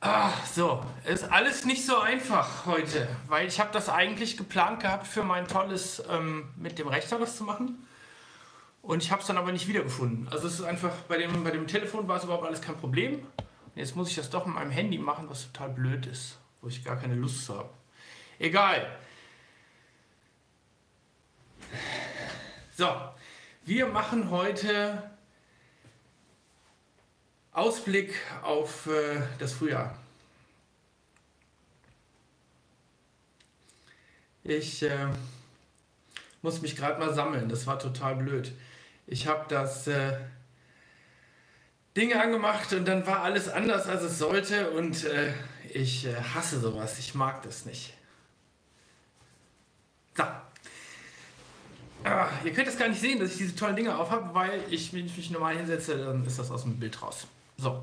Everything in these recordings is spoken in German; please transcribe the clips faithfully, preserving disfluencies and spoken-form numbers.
Ah, so, ist alles nicht so einfach heute, weil ich habe das eigentlich geplant gehabt, für mein tolles ähm, mit dem Rechner das zu machen und ich habe es dann aber nicht wiedergefunden. Also es ist einfach, bei dem, bei dem Telefon war es überhaupt alles kein Problem. Jetzt muss ich das doch mit meinem Handy machen, was total blöd ist, wo ich gar keine Lust zu habe. Egal. So, wir machen heute Ausblick auf äh, das Frühjahr. Ich äh, muss mich gerade mal sammeln, das war total blöd. Ich habe das äh, Ding angemacht und dann war alles anders, als es sollte und äh, ich äh, hasse sowas, ich mag das nicht. So. Ah, ihr könnt das gar nicht sehen, dass ich diese tollen Dinge aufhabe, weil ich, wenn ich mich normal hinsetze, dann ist das aus dem Bild raus. So.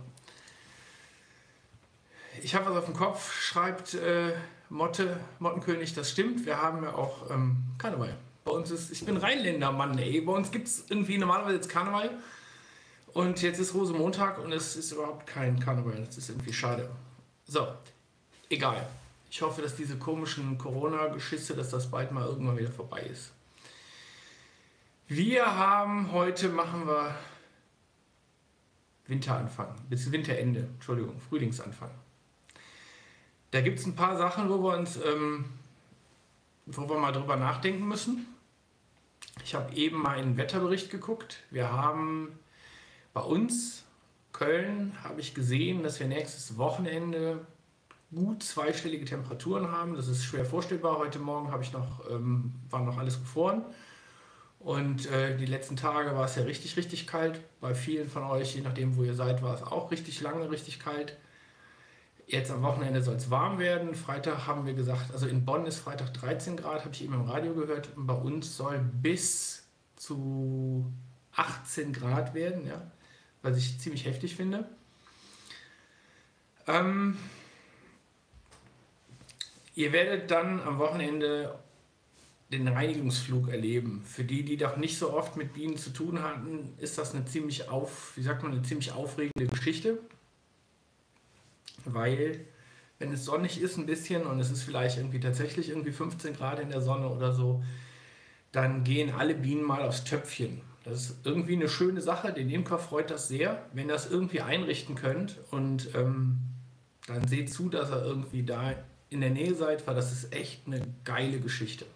Ich habe was auf dem Kopf, schreibt äh, Motte, Mottenkönig, das stimmt. Wir haben ja auch ähm, Karneval. Bei uns ist, ich bin Rheinländer, Mann, ey. Bei uns gibt es irgendwie normalerweise jetzt Karneval. Und jetzt ist Rosenmontag und es ist überhaupt kein Karneval. Das ist irgendwie schade. So, egal. Ich hoffe, dass diese komischen Corona-Geschisse, dass das bald mal irgendwann wieder vorbei ist. Wir haben heute, machen wir Winteranfang, bis Winterende, Entschuldigung, Frühlingsanfang. Da gibt es ein paar Sachen, wo wir uns, ähm, wo wir mal drüber nachdenken müssen. Ich habe eben mal einen Wetterbericht geguckt. Wir haben bei uns, Köln, habe ich gesehen, dass wir nächstes Wochenende gut zweistellige Temperaturen haben. Das ist schwer vorstellbar. Heute Morgen habe ich noch, ähm, war noch alles gefroren. Und äh, die letzten Tage war es ja richtig, richtig kalt. Bei vielen von euch, je nachdem wo ihr seid, war es auch richtig lange, richtig kalt. Jetzt am Wochenende soll es warm werden. Freitag haben wir gesagt, also in Bonn ist Freitag dreizehn Grad, habe ich eben im Radio gehört. Und bei uns soll bis zu achtzehn Grad werden, ja, was ich ziemlich heftig finde. Ähm, ihr werdet dann am Wochenende den Reinigungsflug erleben. Für die, die doch nicht so oft mit Bienen zu tun hatten, ist das eine ziemlich auf, wie sagt man, eine ziemlich aufregende Geschichte. Weil, wenn es sonnig ist ein bisschen und es ist vielleicht irgendwie tatsächlich irgendwie fünfzehn Grad in der Sonne oder so, dann gehen alle Bienen mal aufs Töpfchen. Das ist irgendwie eine schöne Sache, den Imker freut das sehr, wenn ihr das irgendwie einrichten könnt und ähm, dann seht zu, dass ihr irgendwie da in der Nähe seid, weil das ist echt eine geile Geschichte.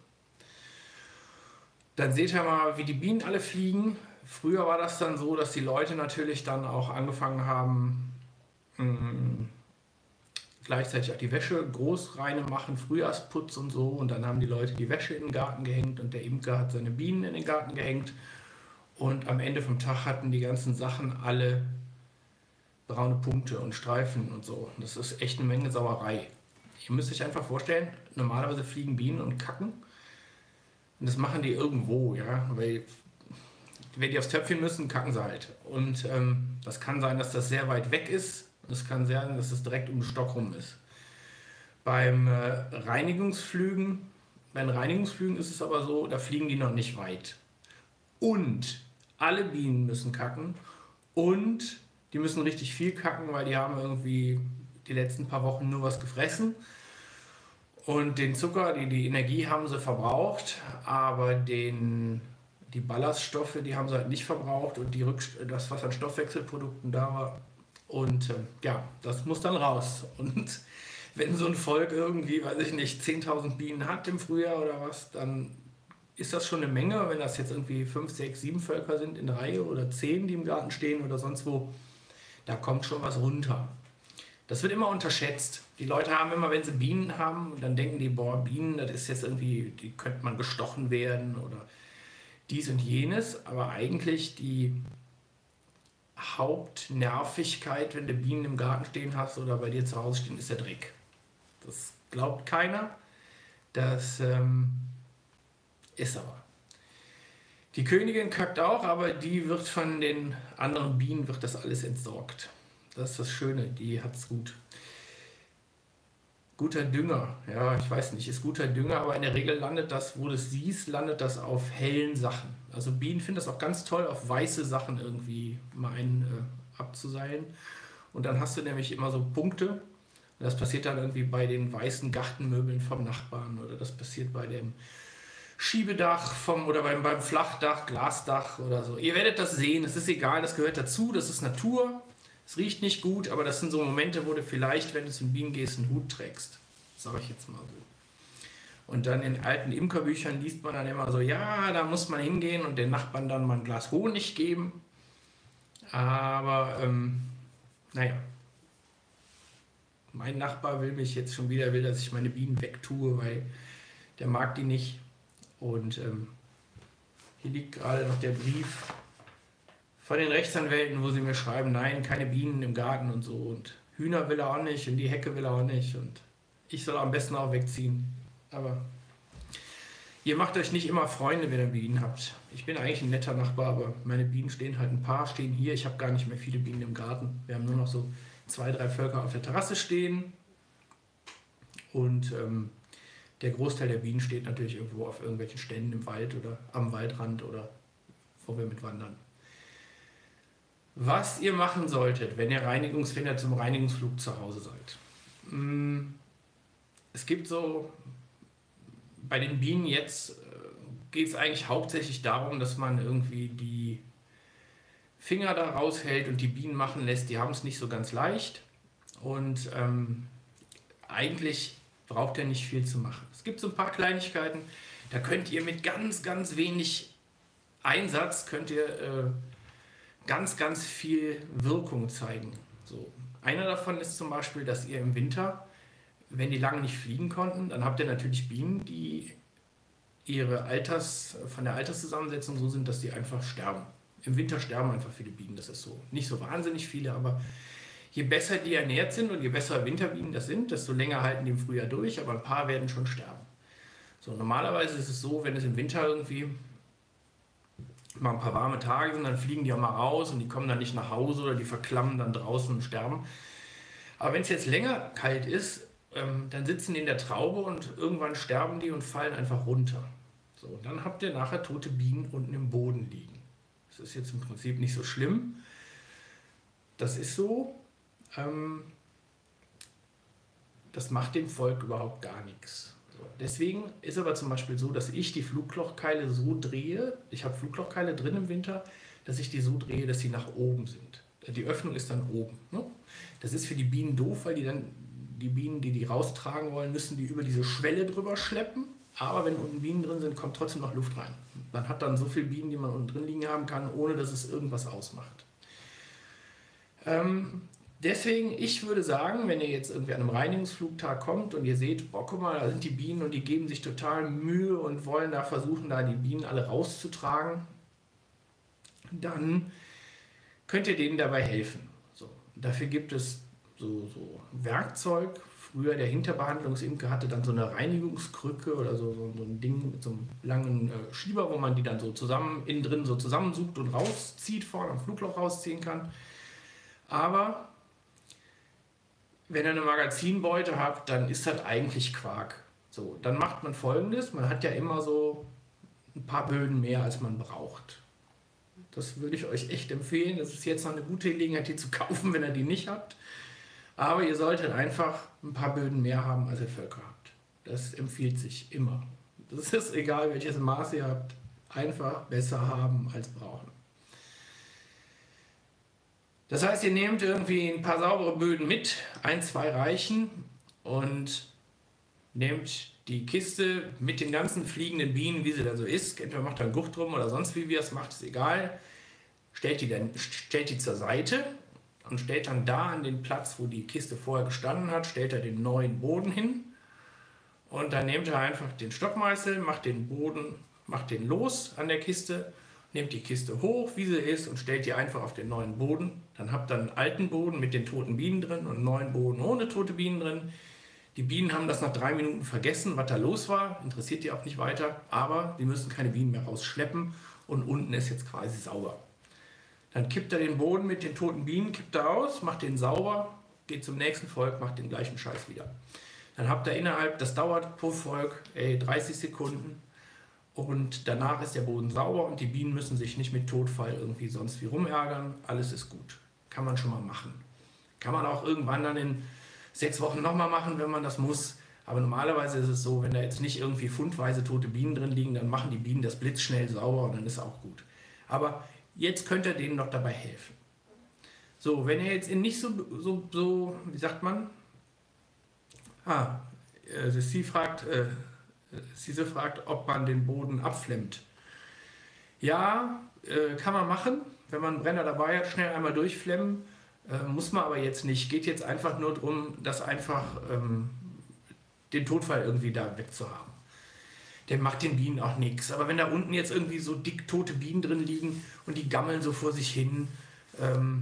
Dann seht ihr mal, wie die Bienen alle fliegen. Früher war das dann so, dass die Leute natürlich dann auch angefangen haben, mh, gleichzeitig auch die Wäsche groß reine machen, Frühjahrsputz und so. Und dann haben die Leute die Wäsche in den Garten gehängt und der Imker hat seine Bienen in den Garten gehängt. Und am Ende vom Tag hatten die ganzen Sachen alle braune Punkte und Streifen und so. Das ist echt eine Menge Sauerei. Ihr müsst euch einfach vorstellen, normalerweise fliegen Bienen und kacken. Und das machen die irgendwo, ja, weil wenn die aufs Töpfchen müssen, kacken sie halt. Und ähm, das kann sein, dass das sehr weit weg ist. Es kann sein, dass es direkt um den Stock rum ist. Beim äh, Reinigungsflügen, bei den Reinigungsflügen ist es aber so, da fliegen die noch nicht weit. Und alle Bienen müssen kacken und die müssen richtig viel kacken, weil die haben irgendwie die letzten paar Wochen nur was gefressen. Und den Zucker, die, die Energie haben sie verbraucht, aber den, die Ballaststoffe, die haben sie halt nicht verbraucht und die Rückst das, was an Stoffwechselprodukten da war. Und äh, ja, das muss dann raus. Und wenn so ein Volk irgendwie, weiß ich nicht, zehntausend Bienen hat im Frühjahr oder was, dann ist das schon eine Menge. Wenn das jetzt irgendwie fünf, sechs, sieben Völker sind in der Reihe oder zehn, die im Garten stehen oder sonst wo, da kommt schon was runter. Das wird immer unterschätzt. Die Leute haben immer, wenn sie Bienen haben, dann denken die, boah, Bienen, das ist jetzt irgendwie, die könnte man gestochen werden oder dies und jenes. Aber eigentlich die Hauptnervigkeit, wenn du Bienen im Garten stehen hast oder bei dir zu Hause stehen, ist der Dreck. Das glaubt keiner. Das ähm, ist aber. Die Königin kackt auch, aber die wird von den anderen Bienen, wird das alles entsorgt. Das ist das Schöne, die hat es gut. Guter Dünger, ja, ich weiß nicht, ist guter Dünger, aber in der Regel landet das, wo du es siehst, landet das auf hellen Sachen. Also Bienen finden das auch ganz toll, auf weiße Sachen irgendwie mal einen äh, abzuseilen. Und dann hast du nämlich immer so Punkte Das passiert dann irgendwie bei den weißen Gartenmöbeln vom Nachbarn oder das passiert bei dem Schiebedach vom, oder beim, beim Flachdach, Glasdach oder so. Ihr werdet das sehen, es ist egal, das gehört dazu, das ist Natur, es riecht nicht gut, aber das sind so Momente, wo du vielleicht, wenn du zu den Bienen gehst, einen Hut trägst. Sage ich jetzt mal so. Und dann in alten Imkerbüchern liest man dann immer so, ja, da muss man hingehen und den Nachbarn dann mal ein Glas Honig geben. Aber, ähm, naja. Mein Nachbar will mich jetzt schon wieder, will, dass ich meine Bienen wegtue, weil der mag die nicht. Und ähm, hier liegt gerade noch der Brief von den Rechtsanwälten, wo sie mir schreiben, nein, keine Bienen im Garten und so. Und Hühner will er auch nicht und die Hecke will er auch nicht. Und ich soll am besten auch wegziehen. Aber ihr macht euch nicht immer Freunde, wenn ihr Bienen habt. Ich bin eigentlich ein netter Nachbar, aber meine Bienen stehen halt, ein paar stehen hier. Ich habe gar nicht mehr viele Bienen im Garten. Wir haben nur noch so zwei, drei Völker auf der Terrasse stehen. Und ähm, der Großteil der Bienen steht natürlich irgendwo auf irgendwelchen Ständen im Wald oder am Waldrand oder wo wir mit wandern. Was ihr machen solltet, wenn ihr Reinigungs, wenn ihr zum Reinigungsflug zu Hause seid. Es gibt so, bei den Bienen jetzt geht es eigentlich hauptsächlich darum, dass man irgendwie die Finger da raushält und die Bienen machen lässt. Die haben es nicht so ganz leicht und ähm, eigentlich braucht ihr nicht viel zu machen. Es gibt so ein paar Kleinigkeiten, da könnt ihr mit ganz, ganz wenig Einsatz, könnt ihr äh, ganz, ganz viel Wirkung zeigen. So. Einer davon ist zum Beispiel, dass ihr im Winter, wenn die lange nicht fliegen konnten, dann habt ihr natürlich Bienen, die ihre Alters, von der Alterszusammensetzung so sind, dass die einfach sterben. Im Winter sterben einfach viele Bienen, das ist so. Nicht so wahnsinnig viele, aber je besser die ernährt sind und je besser Winterbienen das sind, desto länger halten die im Frühjahr durch, aber ein paar werden schon sterben. So, normalerweise ist es so, wenn es im Winter irgendwie mal ein paar warme Tage sind, dann fliegen die auch mal raus und die kommen dann nicht nach Hause oder die verklammen dann draußen und sterben. Aber wenn es jetzt länger kalt ist, ähm, dann sitzen die in der Traube und irgendwann sterben die und fallen einfach runter. So, und dann habt ihr nachher tote Bienen unten im Boden liegen. Das ist jetzt im Prinzip nicht so schlimm. Das ist so. Ähm, das macht dem Volk überhaupt gar nichts. So, deswegen ist aber zum Beispiel so, dass ich die Fluglochkeile so drehe, ich habe Fluglochkeile drin im Winter, dass ich die so drehe, dass sie nach oben sind. Die Öffnung ist dann oben. Ne? Das ist für die Bienen doof, weil die dann, die Bienen, die die raustragen wollen, müssen die über diese Schwelle drüber schleppen. Aber wenn unten Bienen drin sind, kommt trotzdem noch Luft rein. Man hat dann so viele Bienen, die man unten drin liegen haben kann, ohne dass es irgendwas ausmacht. Ähm, deswegen, ich würde sagen, wenn ihr jetzt irgendwie an einem Reinigungsflugtag kommt und ihr seht, boah, guck mal, da sind die Bienen und die geben sich total Mühe und wollen da versuchen, da die Bienen alle rauszutragen, dann könnt ihr denen dabei helfen. So, dafür gibt es so, so Werkzeug. Früher der Hinterbehandlungsimker hatte dann so eine Reinigungskrücke oder so, so, so ein Ding mit so einem langen äh, Schieber, wo man die dann so zusammen, innen drin so zusammensucht und rauszieht, vorne am Flugloch rausziehen kann. Aber wenn ihr eine Magazinbeute habt, dann ist das eigentlich Quark. So, dann macht man Folgendes, man hat ja immer so ein paar Böden mehr, als man braucht. Das würde ich euch echt empfehlen. Das ist jetzt noch eine gute Gelegenheit, die zu kaufen, wenn ihr die nicht habt. Aber ihr solltet einfach ein paar Böden mehr haben, als ihr Völker habt. Das empfiehlt sich immer. Das ist egal, welches Maß ihr habt. Einfach besser haben als brauchen. Das heißt, ihr nehmt irgendwie ein paar saubere Böden mit, ein, zwei reichen, und nehmt die Kiste mit den ganzen fliegenden Bienen, wie sie da so ist. Entweder macht da einen Gucht drum oder sonst wie ihr es macht, ist egal. Stellt die, dann, stellt die zur Seite und stellt dann da an den Platz, wo die Kiste vorher gestanden hat, stellt er den neuen Boden hin. Und dann nehmt ihr einfach den Stockmeißel, macht den Boden, macht den los an der Kiste, nehmt die Kiste hoch, wie sie ist, und stellt die einfach auf den neuen Boden. Dann habt ihr einen alten Boden mit den toten Bienen drin und einen neuen Boden ohne tote Bienen drin. Die Bienen haben das nach drei Minuten vergessen, was da los war, interessiert die auch nicht weiter, aber die müssen keine Bienen mehr rausschleppen und unten ist jetzt quasi sauber. Dann kippt er den Boden mit den toten Bienen, kippt er aus, macht den sauber, geht zum nächsten Volk, macht den gleichen Scheiß wieder. Dann habt ihr innerhalb, das dauert pro Volk ey, dreißig Sekunden, und danach ist der Boden sauber und die Bienen müssen sich nicht mit Todfall irgendwie sonst wie rumärgern. Alles ist gut. Kann man schon mal machen. Kann man auch irgendwann dann in sechs Wochen nochmal machen, wenn man das muss. Aber normalerweise ist es so, wenn da jetzt nicht irgendwie fundweise tote Bienen drin liegen, dann machen die Bienen das blitzschnell sauber und dann ist auch gut. Aber jetzt könnt ihr denen noch dabei helfen. So, wenn ihr jetzt in nicht so, so, so wie sagt man? Ah, äh, sie fragt, äh, sie fragt, ob man den Boden abflemmt. Ja, äh, kann man machen. Wenn man einen Brenner dabei hat, schnell einmal durchflemmen. Äh, muss man aber jetzt nicht. Geht jetzt einfach nur darum, das einfach... Ähm, den Todfall irgendwie da wegzuhaben. Der macht den Bienen auch nichts. Aber wenn da unten jetzt irgendwie so dick tote Bienen drin liegen und die gammeln so vor sich hin, ähm,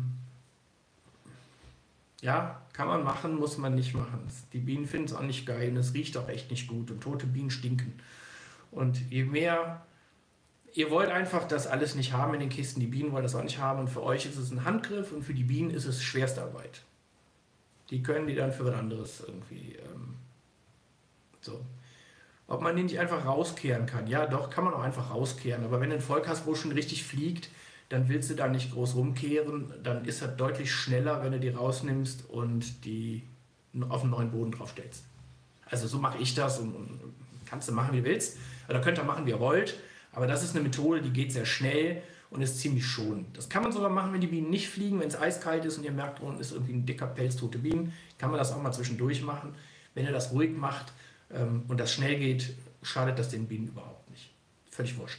ja, kann man machen, muss man nicht machen. Die Bienen finden es auch nicht geil und es riecht auch echt nicht gut und tote Bienen stinken. Und je mehr, ihr wollt einfach das alles nicht haben in den Kisten, die Bienen wollen das auch nicht haben und für euch ist es ein Handgriff und für die Bienen ist es Schwerstarbeit. Die können die dann für was anderes irgendwie... Ähm, So. Ob man den nicht einfach rauskehren kann. Ja, doch, kann man auch einfach rauskehren. Aber wenn du ein Volk hast, wo schon richtig fliegt, dann willst du da nicht groß rumkehren. Dann ist er deutlich schneller, wenn du die rausnimmst und die auf einen neuen Boden draufstellst. Also so mache ich das und, und kannst du machen, wie du willst. Oder könnt ihr machen, wie ihr wollt. Aber das ist eine Methode, die geht sehr schnell und ist ziemlich schonend. Das kann man sogar machen, wenn die Bienen nicht fliegen, wenn es eiskalt ist und ihr merkt, unten ist irgendwie ein dicker Pelz tote Bienen. Kann man das auch mal zwischendurch machen. Wenn ihr das ruhig macht, und das schnell geht, schadet das den Bienen überhaupt nicht. Völlig wurscht.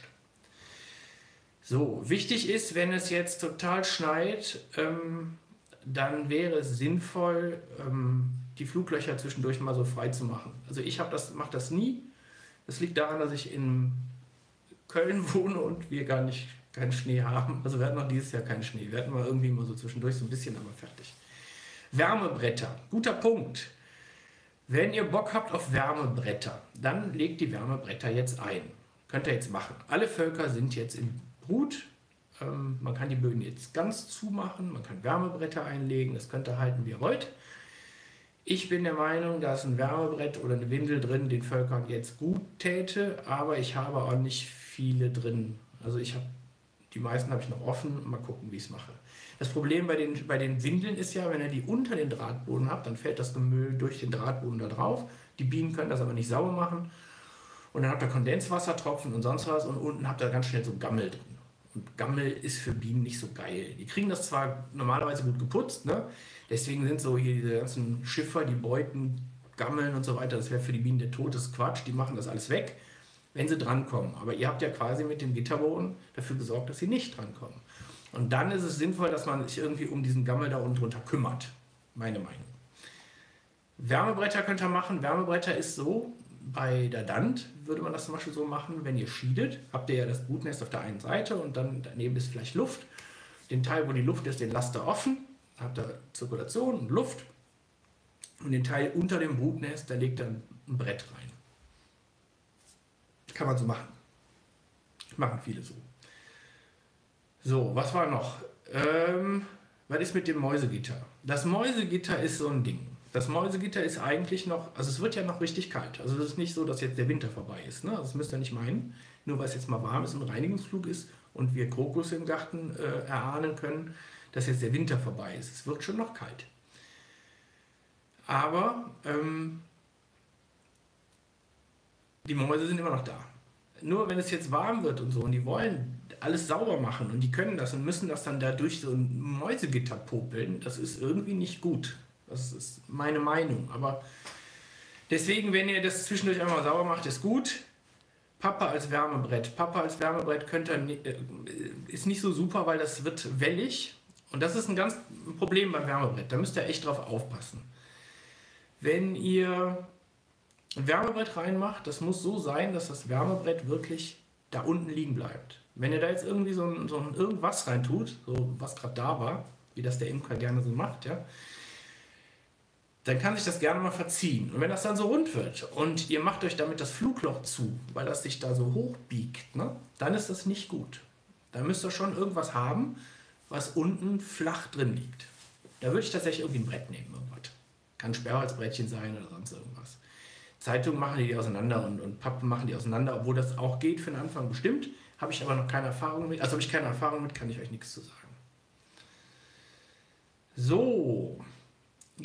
So, wichtig ist, wenn es jetzt total schneit, ähm, dann wäre es sinnvoll, ähm, die Fluglöcher zwischendurch mal so frei zu machen. Also ich das, mache das nie. Das liegt daran, dass ich in Köln wohne und wir gar nicht keinen Schnee haben. Also wir hatten noch dieses Jahr keinen Schnee. Wir hatten mal irgendwie mal so zwischendurch so ein bisschen, aber fertig. Wärmebretter, guter Punkt. Wenn ihr Bock habt auf Wärmebretter, dann legt die Wärmebretter jetzt ein. Könnt ihr jetzt machen. Alle Völker sind jetzt in Brut. Ähm, man kann die Böden jetzt ganz zumachen, man kann Wärmebretter einlegen, das könnt ihr halten, wie ihr wollt. Ich bin der Meinung, dass ein Wärmebrett oder eine Windel drin den Völkern jetzt gut täte, aber ich habe auch nicht viele drin. Also ich habe, die meisten habe ich noch offen, mal gucken, wie ich es mache. Das Problem bei den, bei den Windeln ist ja, wenn ihr die unter den Drahtboden habt, dann fällt das Gemüll durch den Drahtboden da drauf. Die Bienen können das aber nicht sauber machen. Und dann habt ihr Kondenswassertropfen und sonst was und unten habt ihr ganz schnell so Gammel drin. Und Gammel ist für Bienen nicht so geil. Die kriegen das zwar normalerweise gut geputzt, ne? Deswegen sind so hier diese ganzen Schiffer, die Beuten, Gammeln und so weiter, das wäre für die Bienen der totes Quatsch. Die machen das alles weg, wenn sie drankommen. Aber ihr habt ja quasi mit dem Gitterboden dafür gesorgt, dass sie nicht drankommen. Und dann ist es sinnvoll, dass man sich irgendwie um diesen Gammel da unten drunter kümmert. Meine Meinung. Wärmebretter könnt ihr machen. Wärmebretter ist so, bei der Dant würde man das zum Beispiel so machen, wenn ihr schiedet, habt ihr ja das Brutnest auf der einen Seite und dann daneben ist vielleicht Luft. Den Teil, wo die Luft ist, den lasst ihr offen. Habt ihr Zirkulation und Luft. Und den Teil unter dem Brutnest, da legt ihr ein Brett rein. Kann man so machen. Machen viele so. So, was war noch? Ähm, was ist mit dem Mäusegitter? Das Mäusegitter ist so ein Ding. Das Mäusegitter ist eigentlich noch, also es wird ja noch richtig kalt. Also es ist nicht so, dass jetzt der Winter vorbei ist. Ne? Das müsst ihr nicht meinen. Nur weil es jetzt mal warm ist und ein Reinigungsflug ist und wir Krokus im Garten äh, erahnen können, dass jetzt der Winter vorbei ist. Es wird schon noch kalt. Aber ähm, die Mäuse sind immer noch da. Nur wenn es jetzt warm wird und so und die wollen alles sauber machen und die können das und müssen das dann da durch so ein Mäusegitter popeln, das ist irgendwie nicht gut. Das ist meine Meinung. Aber deswegen, wenn ihr das zwischendurch einmal sauber macht, ist gut. Papa als Wärmebrett. Papa als Wärmebrett könnt ihr, ist nicht so super, weil das wird wellig. Und das ist ein ganz Problem beim Wärmebrett. Da müsst ihr echt drauf aufpassen. Wenn ihr ein Wärmebrett reinmacht, das muss so sein, dass das Wärmebrett wirklich da unten liegen bleibt. Wenn ihr da jetzt irgendwie so ein, so ein irgendwas reintut, so was gerade da war, wie das der Imker gerne so macht, ja, dann kann sich das gerne mal verziehen. Und wenn das dann so rund wird und ihr macht euch damit das Flugloch zu, weil das sich da so hoch biegt, ne, dann ist das nicht gut. Da müsst ihr schon irgendwas haben, was unten flach drin liegt. Da würde ich tatsächlich irgendwie ein Brett nehmen, irgendwas. Kann ein Sperrholzbrettchen sein oder sonst irgendwas. Zeitungen machen die, die auseinander und, und Pappen machen die auseinander, obwohl das auch geht für den Anfang bestimmt. Habe ich aber noch keine Erfahrung mit. Also habe ich keine Erfahrung mit, kann ich euch nichts zu sagen. So,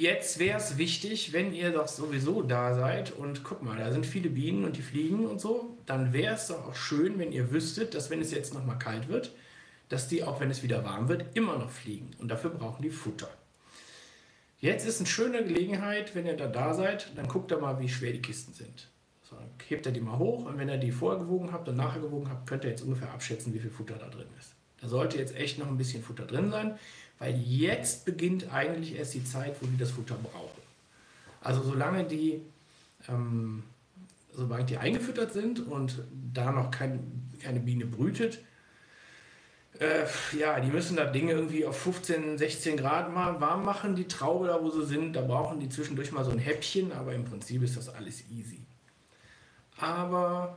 jetzt wäre es wichtig, wenn ihr doch sowieso da seid und guck mal, da sind viele Bienen und die fliegen und so, dann wäre es doch auch schön, wenn ihr wüsstet, dass wenn es jetzt nochmal kalt wird, dass die, auch wenn es wieder warm wird, immer noch fliegen. Und dafür brauchen die Futter. Jetzt ist eine schöne Gelegenheit, wenn ihr da da seid, dann guckt ihr mal, wie schwer die Kisten sind. So, dann hebt ihr die mal hoch und wenn ihr die vorher gewogen habt und nachher gewogen habt, könnt ihr jetzt ungefähr abschätzen, wie viel Futter da drin ist. Da sollte jetzt echt noch ein bisschen Futter drin sein, weil jetzt beginnt eigentlich erst die Zeit, wo die das Futter brauchen. Also solange die, ähm, sobald die eingefüttert sind und da noch kein, keine Biene brütet, äh, ja, die müssen da Dinge irgendwie auf fünfzehn, sechzehn Grad mal warm machen, die Traube da, wo sie sind. Da brauchen die zwischendurch mal so ein Häppchen, aber im Prinzip ist das alles easy. Aber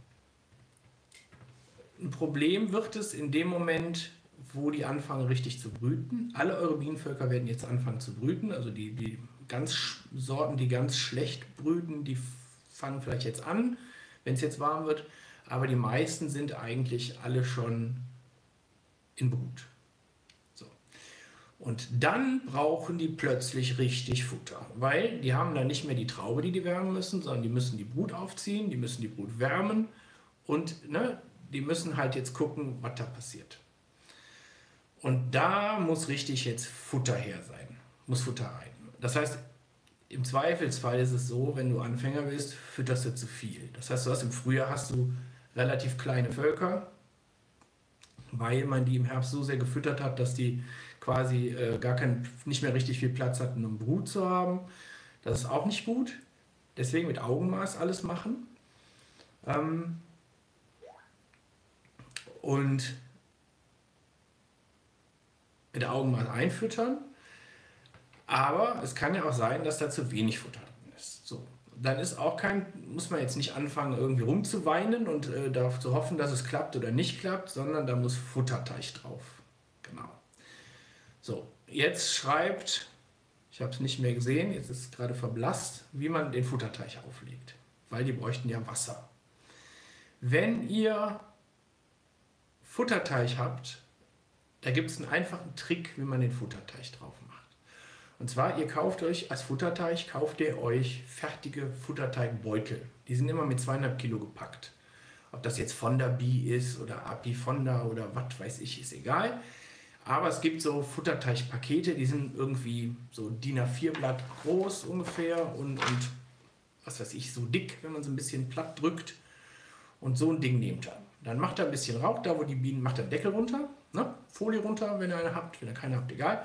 ein Problem wird es in dem Moment, wo die anfangen richtig zu brüten. Alle eure Bienenvölker werden jetzt anfangen zu brüten. Also die, die ganz Sorten, die ganz schlecht brüten, die fangen vielleicht jetzt an, wenn es jetzt warm wird. Aber die meisten sind eigentlich alle schon in Brut. So. Und dann brauchen die plötzlich richtig Futter, weil die haben dann nicht mehr die Traube, die die wärmen müssen, sondern die müssen die Brut aufziehen, die müssen die Brut wärmen und ne, die müssen halt jetzt gucken, was da passiert. Und da muss richtig jetzt Futter her sein, muss Futter rein. Das heißt, im Zweifelsfall ist es so, wenn du Anfänger bist, fütterst du zu viel. Das heißt, du hast im Frühjahr hast du relativ kleine Völker, weil man die im Herbst so sehr gefüttert hat, dass die quasi äh, gar kein, nicht mehr richtig viel Platz hatten, um Brut zu haben. Das ist auch nicht gut. Deswegen mit Augenmaß alles machen. Ähm und mit Augenmaß einfüttern. Aber es kann ja auch sein, dass da zu wenig Futter drin ist. So. Dann ist auch kein, muss man jetzt nicht anfangen, irgendwie rumzuweinen und äh, darauf zu hoffen, dass es klappt oder nicht klappt, sondern da muss Futterteig drauf. Genau. So, jetzt schreibt, ich habe es nicht mehr gesehen, jetzt ist es gerade verblasst, wie man den Futterteig auflegt, weil die bräuchten ja Wasser. Wenn ihr Futterteig habt, da gibt es einen einfachen Trick, wie man den Futterteig drauf macht. Und zwar, ihr kauft euch als Futterteig, kauft ihr euch fertige Futterteigbeutel. Die sind immer mit zweieinhalb Kilo gepackt. Ob das jetzt Fonda Bee ist oder Apifonda oder was weiß ich, ist egal. Aber es gibt so Futterteigpakete, die sind irgendwie so D I N A vier Blatt groß ungefähr und, und was weiß ich, so dick, wenn man so ein bisschen platt drückt. Und so ein Ding nehmt ihr. Dann macht ihr ein bisschen Rauch, da wo die Bienen, macht ihr den Deckel runter, ne? Folie runter, wenn ihr eine habt, wenn ihr keine habt, egal.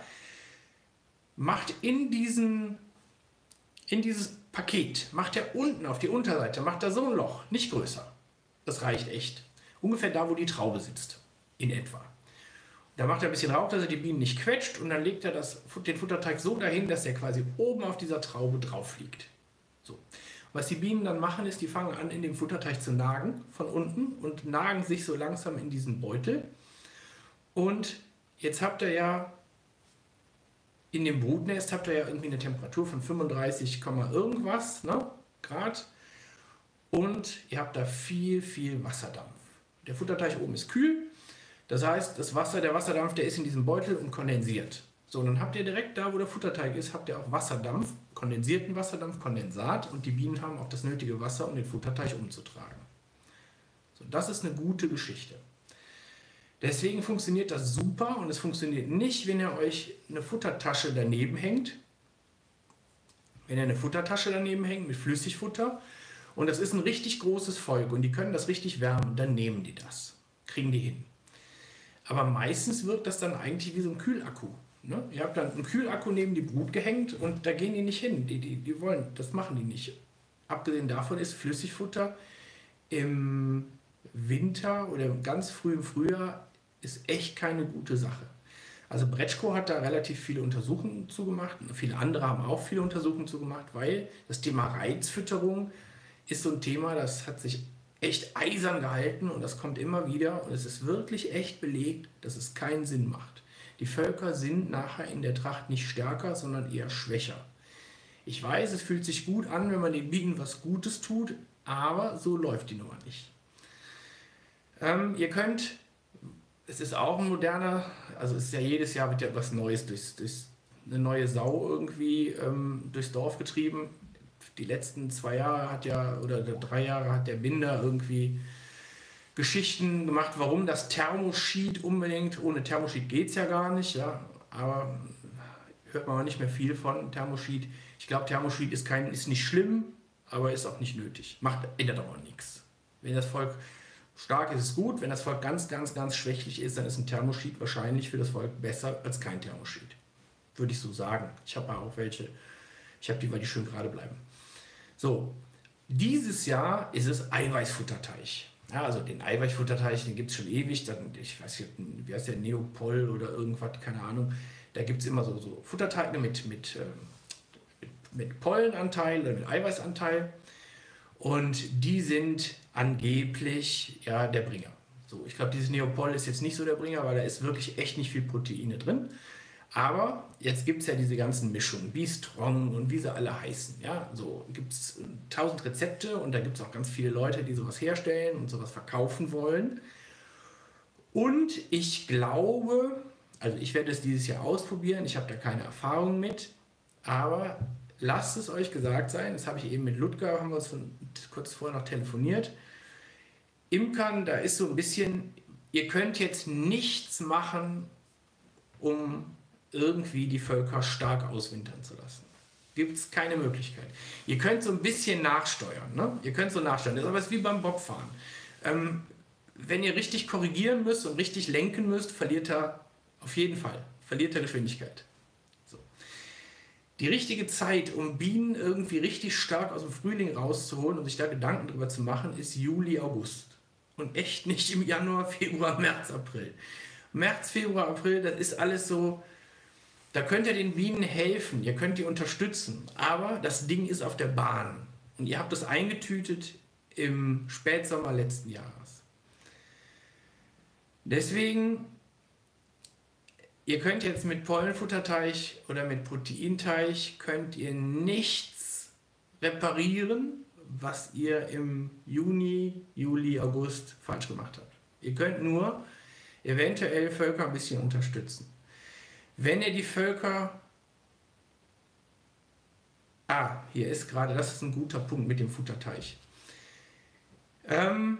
Macht in diesen, in dieses Paket, macht er unten auf die Unterseite, macht da so ein Loch, nicht größer. Das reicht echt. Ungefähr da, wo die Traube sitzt, in etwa. Da macht er ein bisschen Rauch, dass er die Bienen nicht quetscht und dann legt er das, den Futterteig so dahin, dass er quasi oben auf dieser Traube drauf liegt. So. Was die Bienen dann machen, ist, die fangen an, in dem Futterteig zu nagen von unten und nagen sich so langsam in diesen Beutel. Und jetzt habt ihr ja in dem Brutnest habt ihr ja irgendwie eine Temperatur von fünfunddreißig, irgendwas, ne, Grad. Und ihr habt da viel, viel Wasserdampf. Der Futterteig oben ist kühl. Das heißt, das Wasser, der Wasserdampf, der ist in diesem Beutel und kondensiert. So, und dann habt ihr direkt da, wo der Futterteig ist, habt ihr auch Wasserdampf, kondensierten Wasserdampf, Kondensat. Und die Bienen haben auch das nötige Wasser, um den Futterteig umzutragen. So, das ist eine gute Geschichte. Deswegen funktioniert das super und es funktioniert nicht, wenn ihr euch eine Futtertasche daneben hängt. Wenn ihr eine Futtertasche daneben hängt mit Flüssigfutter und das ist ein richtig großes Volk und die können das richtig wärmen, dann nehmen die das, kriegen die hin. Aber meistens wirkt das dann eigentlich wie so ein Kühlakku. Ne? Ihr habt dann einen Kühlakku neben die Brut gehängt und da gehen die nicht hin, die, die, die wollen, das machen die nicht. Abgesehen davon ist Flüssigfutter im Winter oder ganz früh im Frühjahr ist echt keine gute Sache. Also Bretschko hat da relativ viele Untersuchungen zugemacht und viele andere haben auch viele Untersuchungen zugemacht, weil das Thema Reizfütterung ist so ein Thema, das hat sich echt eisern gehalten und das kommt immer wieder und es ist wirklich echt belegt, dass es keinen Sinn macht. Die Völker sind nachher in der Tracht nicht stärker, sondern eher schwächer. Ich weiß, es fühlt sich gut an, wenn man den Bienen was Gutes tut, aber so läuft die Nummer nicht. Ähm, ihr könnt, es ist auch ein moderner, also es ist ja jedes Jahr wird ja etwas Neues durchs, durchs, eine neue Sau irgendwie ähm, durchs Dorf getrieben. Die letzten zwei Jahre hat ja, oder drei Jahre hat der Binder irgendwie Geschichten gemacht, warum das Thermosheet unbedingt, ohne Thermosheet geht es ja gar nicht, ja, aber hört man auch nicht mehr viel von Thermosheet. Ich glaube, Thermosheet ist, kein, ist nicht schlimm, aber ist auch nicht nötig. Macht, ändert aber nichts. Wenn das Volk stark ist, ist es gut. Wenn das Volk ganz, ganz, ganz schwächlich ist, dann ist ein Thermosheet wahrscheinlich für das Volk besser als kein Thermosheet. Würde ich so sagen. Ich habe auch welche. Ich habe die, weil die schön gerade bleiben. So, dieses Jahr ist es Eiweißfutterteig. Ja, also den Eiweißfutterteig, den gibt es schon ewig. Dann, ich weiß nicht, wie heißt der, Neopol oder irgendwas, keine Ahnung. Da gibt es immer so, so Futterteige mit, mit, mit, mit Pollenanteil oder mit Eiweißanteil. Und die sind angeblich ja, der Bringer. So, ich glaube, dieses Neopol ist jetzt nicht so der Bringer, weil da ist wirklich echt nicht viel Proteine drin. Aber jetzt gibt es ja diese ganzen Mischungen, B-Strong und wie sie alle heißen. Ja? So gibt es tausend Rezepte und da gibt es auch ganz viele Leute, die sowas herstellen und sowas verkaufen wollen. Und ich glaube, also ich werde es dieses Jahr ausprobieren, ich habe da keine Erfahrung mit, aber lasst es euch gesagt sein, das habe ich eben mit Ludger, haben wir uns von, kurz vorher noch telefoniert. Imkern, da ist so ein bisschen, ihr könnt jetzt nichts machen, um irgendwie die Völker stark auswintern zu lassen. Gibt es keine Möglichkeit. Ihr könnt so ein bisschen nachsteuern. Ne? Ihr könnt so nachsteuern. Das ist aber wie beim Bobfahren. Ähm, wenn ihr richtig korrigieren müsst und richtig lenken müsst, verliert er auf jeden Fall. Verliert er Geschwindigkeit. So. Die richtige Zeit, um Bienen irgendwie richtig stark aus dem Frühling rauszuholen und sich da Gedanken drüber zu machen, ist Juli, August. Und echt nicht im Januar, Februar, März, April. März, Februar, April, das ist alles so. Da könnt ihr den Bienen helfen, ihr könnt die unterstützen, aber das Ding ist auf der Bahn und ihr habt das eingetütet im Spätsommer letzten Jahres. Deswegen, ihr könnt jetzt mit Pollenfutterteig oder mit Proteinteig könnt ihr nichts reparieren, was ihr im Juni, Juli, August falsch gemacht habt. Ihr könnt nur eventuell Völker ein bisschen unterstützen. Wenn ihr die Völker... Ah, hier ist gerade, das ist ein guter Punkt mit dem Futterteig. Ähm,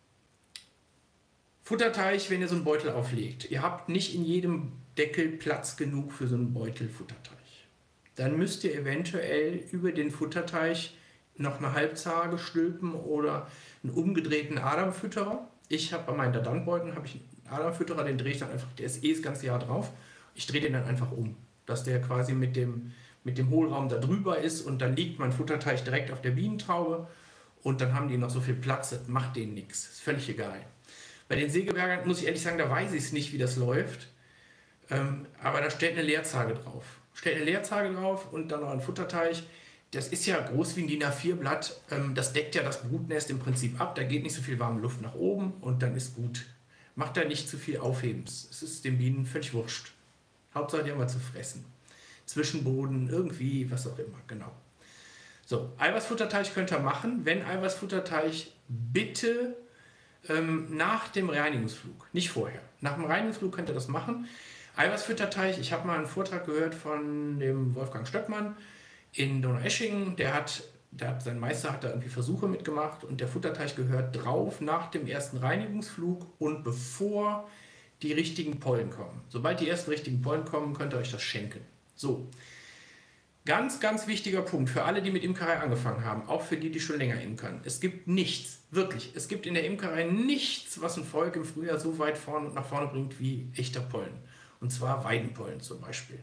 Futterteig, wenn ihr so einen Beutel auflegt. Ihr habt nicht in jedem Deckel Platz genug für so einen Beutel Futterteig. Dann müsst ihr eventuell über den Futterteig noch eine Halbzage stülpen oder einen umgedrehten Adamfütterer. Ich habe bei meinen Dadantbeuteln habe ich einen Adamfütterer, den drehe ich dann einfach, der ist eh das ganze Jahr drauf. Ich drehe den dann einfach um, dass der quasi mit dem, mit dem Hohlraum da drüber ist und dann liegt mein Futterteig direkt auf der Bienentraube und dann haben die noch so viel Platz, das macht denen nichts, ist völlig egal. Bei den Sägewerkern muss ich ehrlich sagen, da weiß ich es nicht, wie das läuft, ähm, aber da steht eine Leerzage drauf. Stellt eine Leerzage drauf und dann noch ein Futterteig. Das ist ja groß wie ein D I N A vier Blatt, ähm, das deckt ja das Brutnest im Prinzip ab, da geht nicht so viel warme Luft nach oben und dann ist gut. Macht da nicht zu viel Aufhebens, es ist den Bienen völlig wurscht. Hauptsache, die haben was zu fressen. Zwischenboden, irgendwie, was auch immer, genau. So, Eiweißfutterteig könnt ihr machen. Wenn Eiweißfutterteig, bitte ähm, nach dem Reinigungsflug, nicht vorher. Nach dem Reinigungsflug könnt ihr das machen. Eiweißfutterteig, ich habe mal einen Vortrag gehört von dem Wolfgang Stöckmann in Donaueschingen. Der hat, der hat, sein Meister hat da irgendwie Versuche mitgemacht und der Futterteig gehört drauf nach dem ersten Reinigungsflug und bevor die richtigen Pollen kommen. Sobald die ersten richtigen Pollen kommen, könnt ihr euch das schenken. So, ganz, ganz wichtiger Punkt für alle, die mit Imkerei angefangen haben, auch für die, die schon länger imkern. Es gibt nichts, wirklich, es gibt in der Imkerei nichts, was ein Volk im Frühjahr so weit vorne, nach vorne bringt wie echter Pollen. Und zwar Weidenpollen zum Beispiel.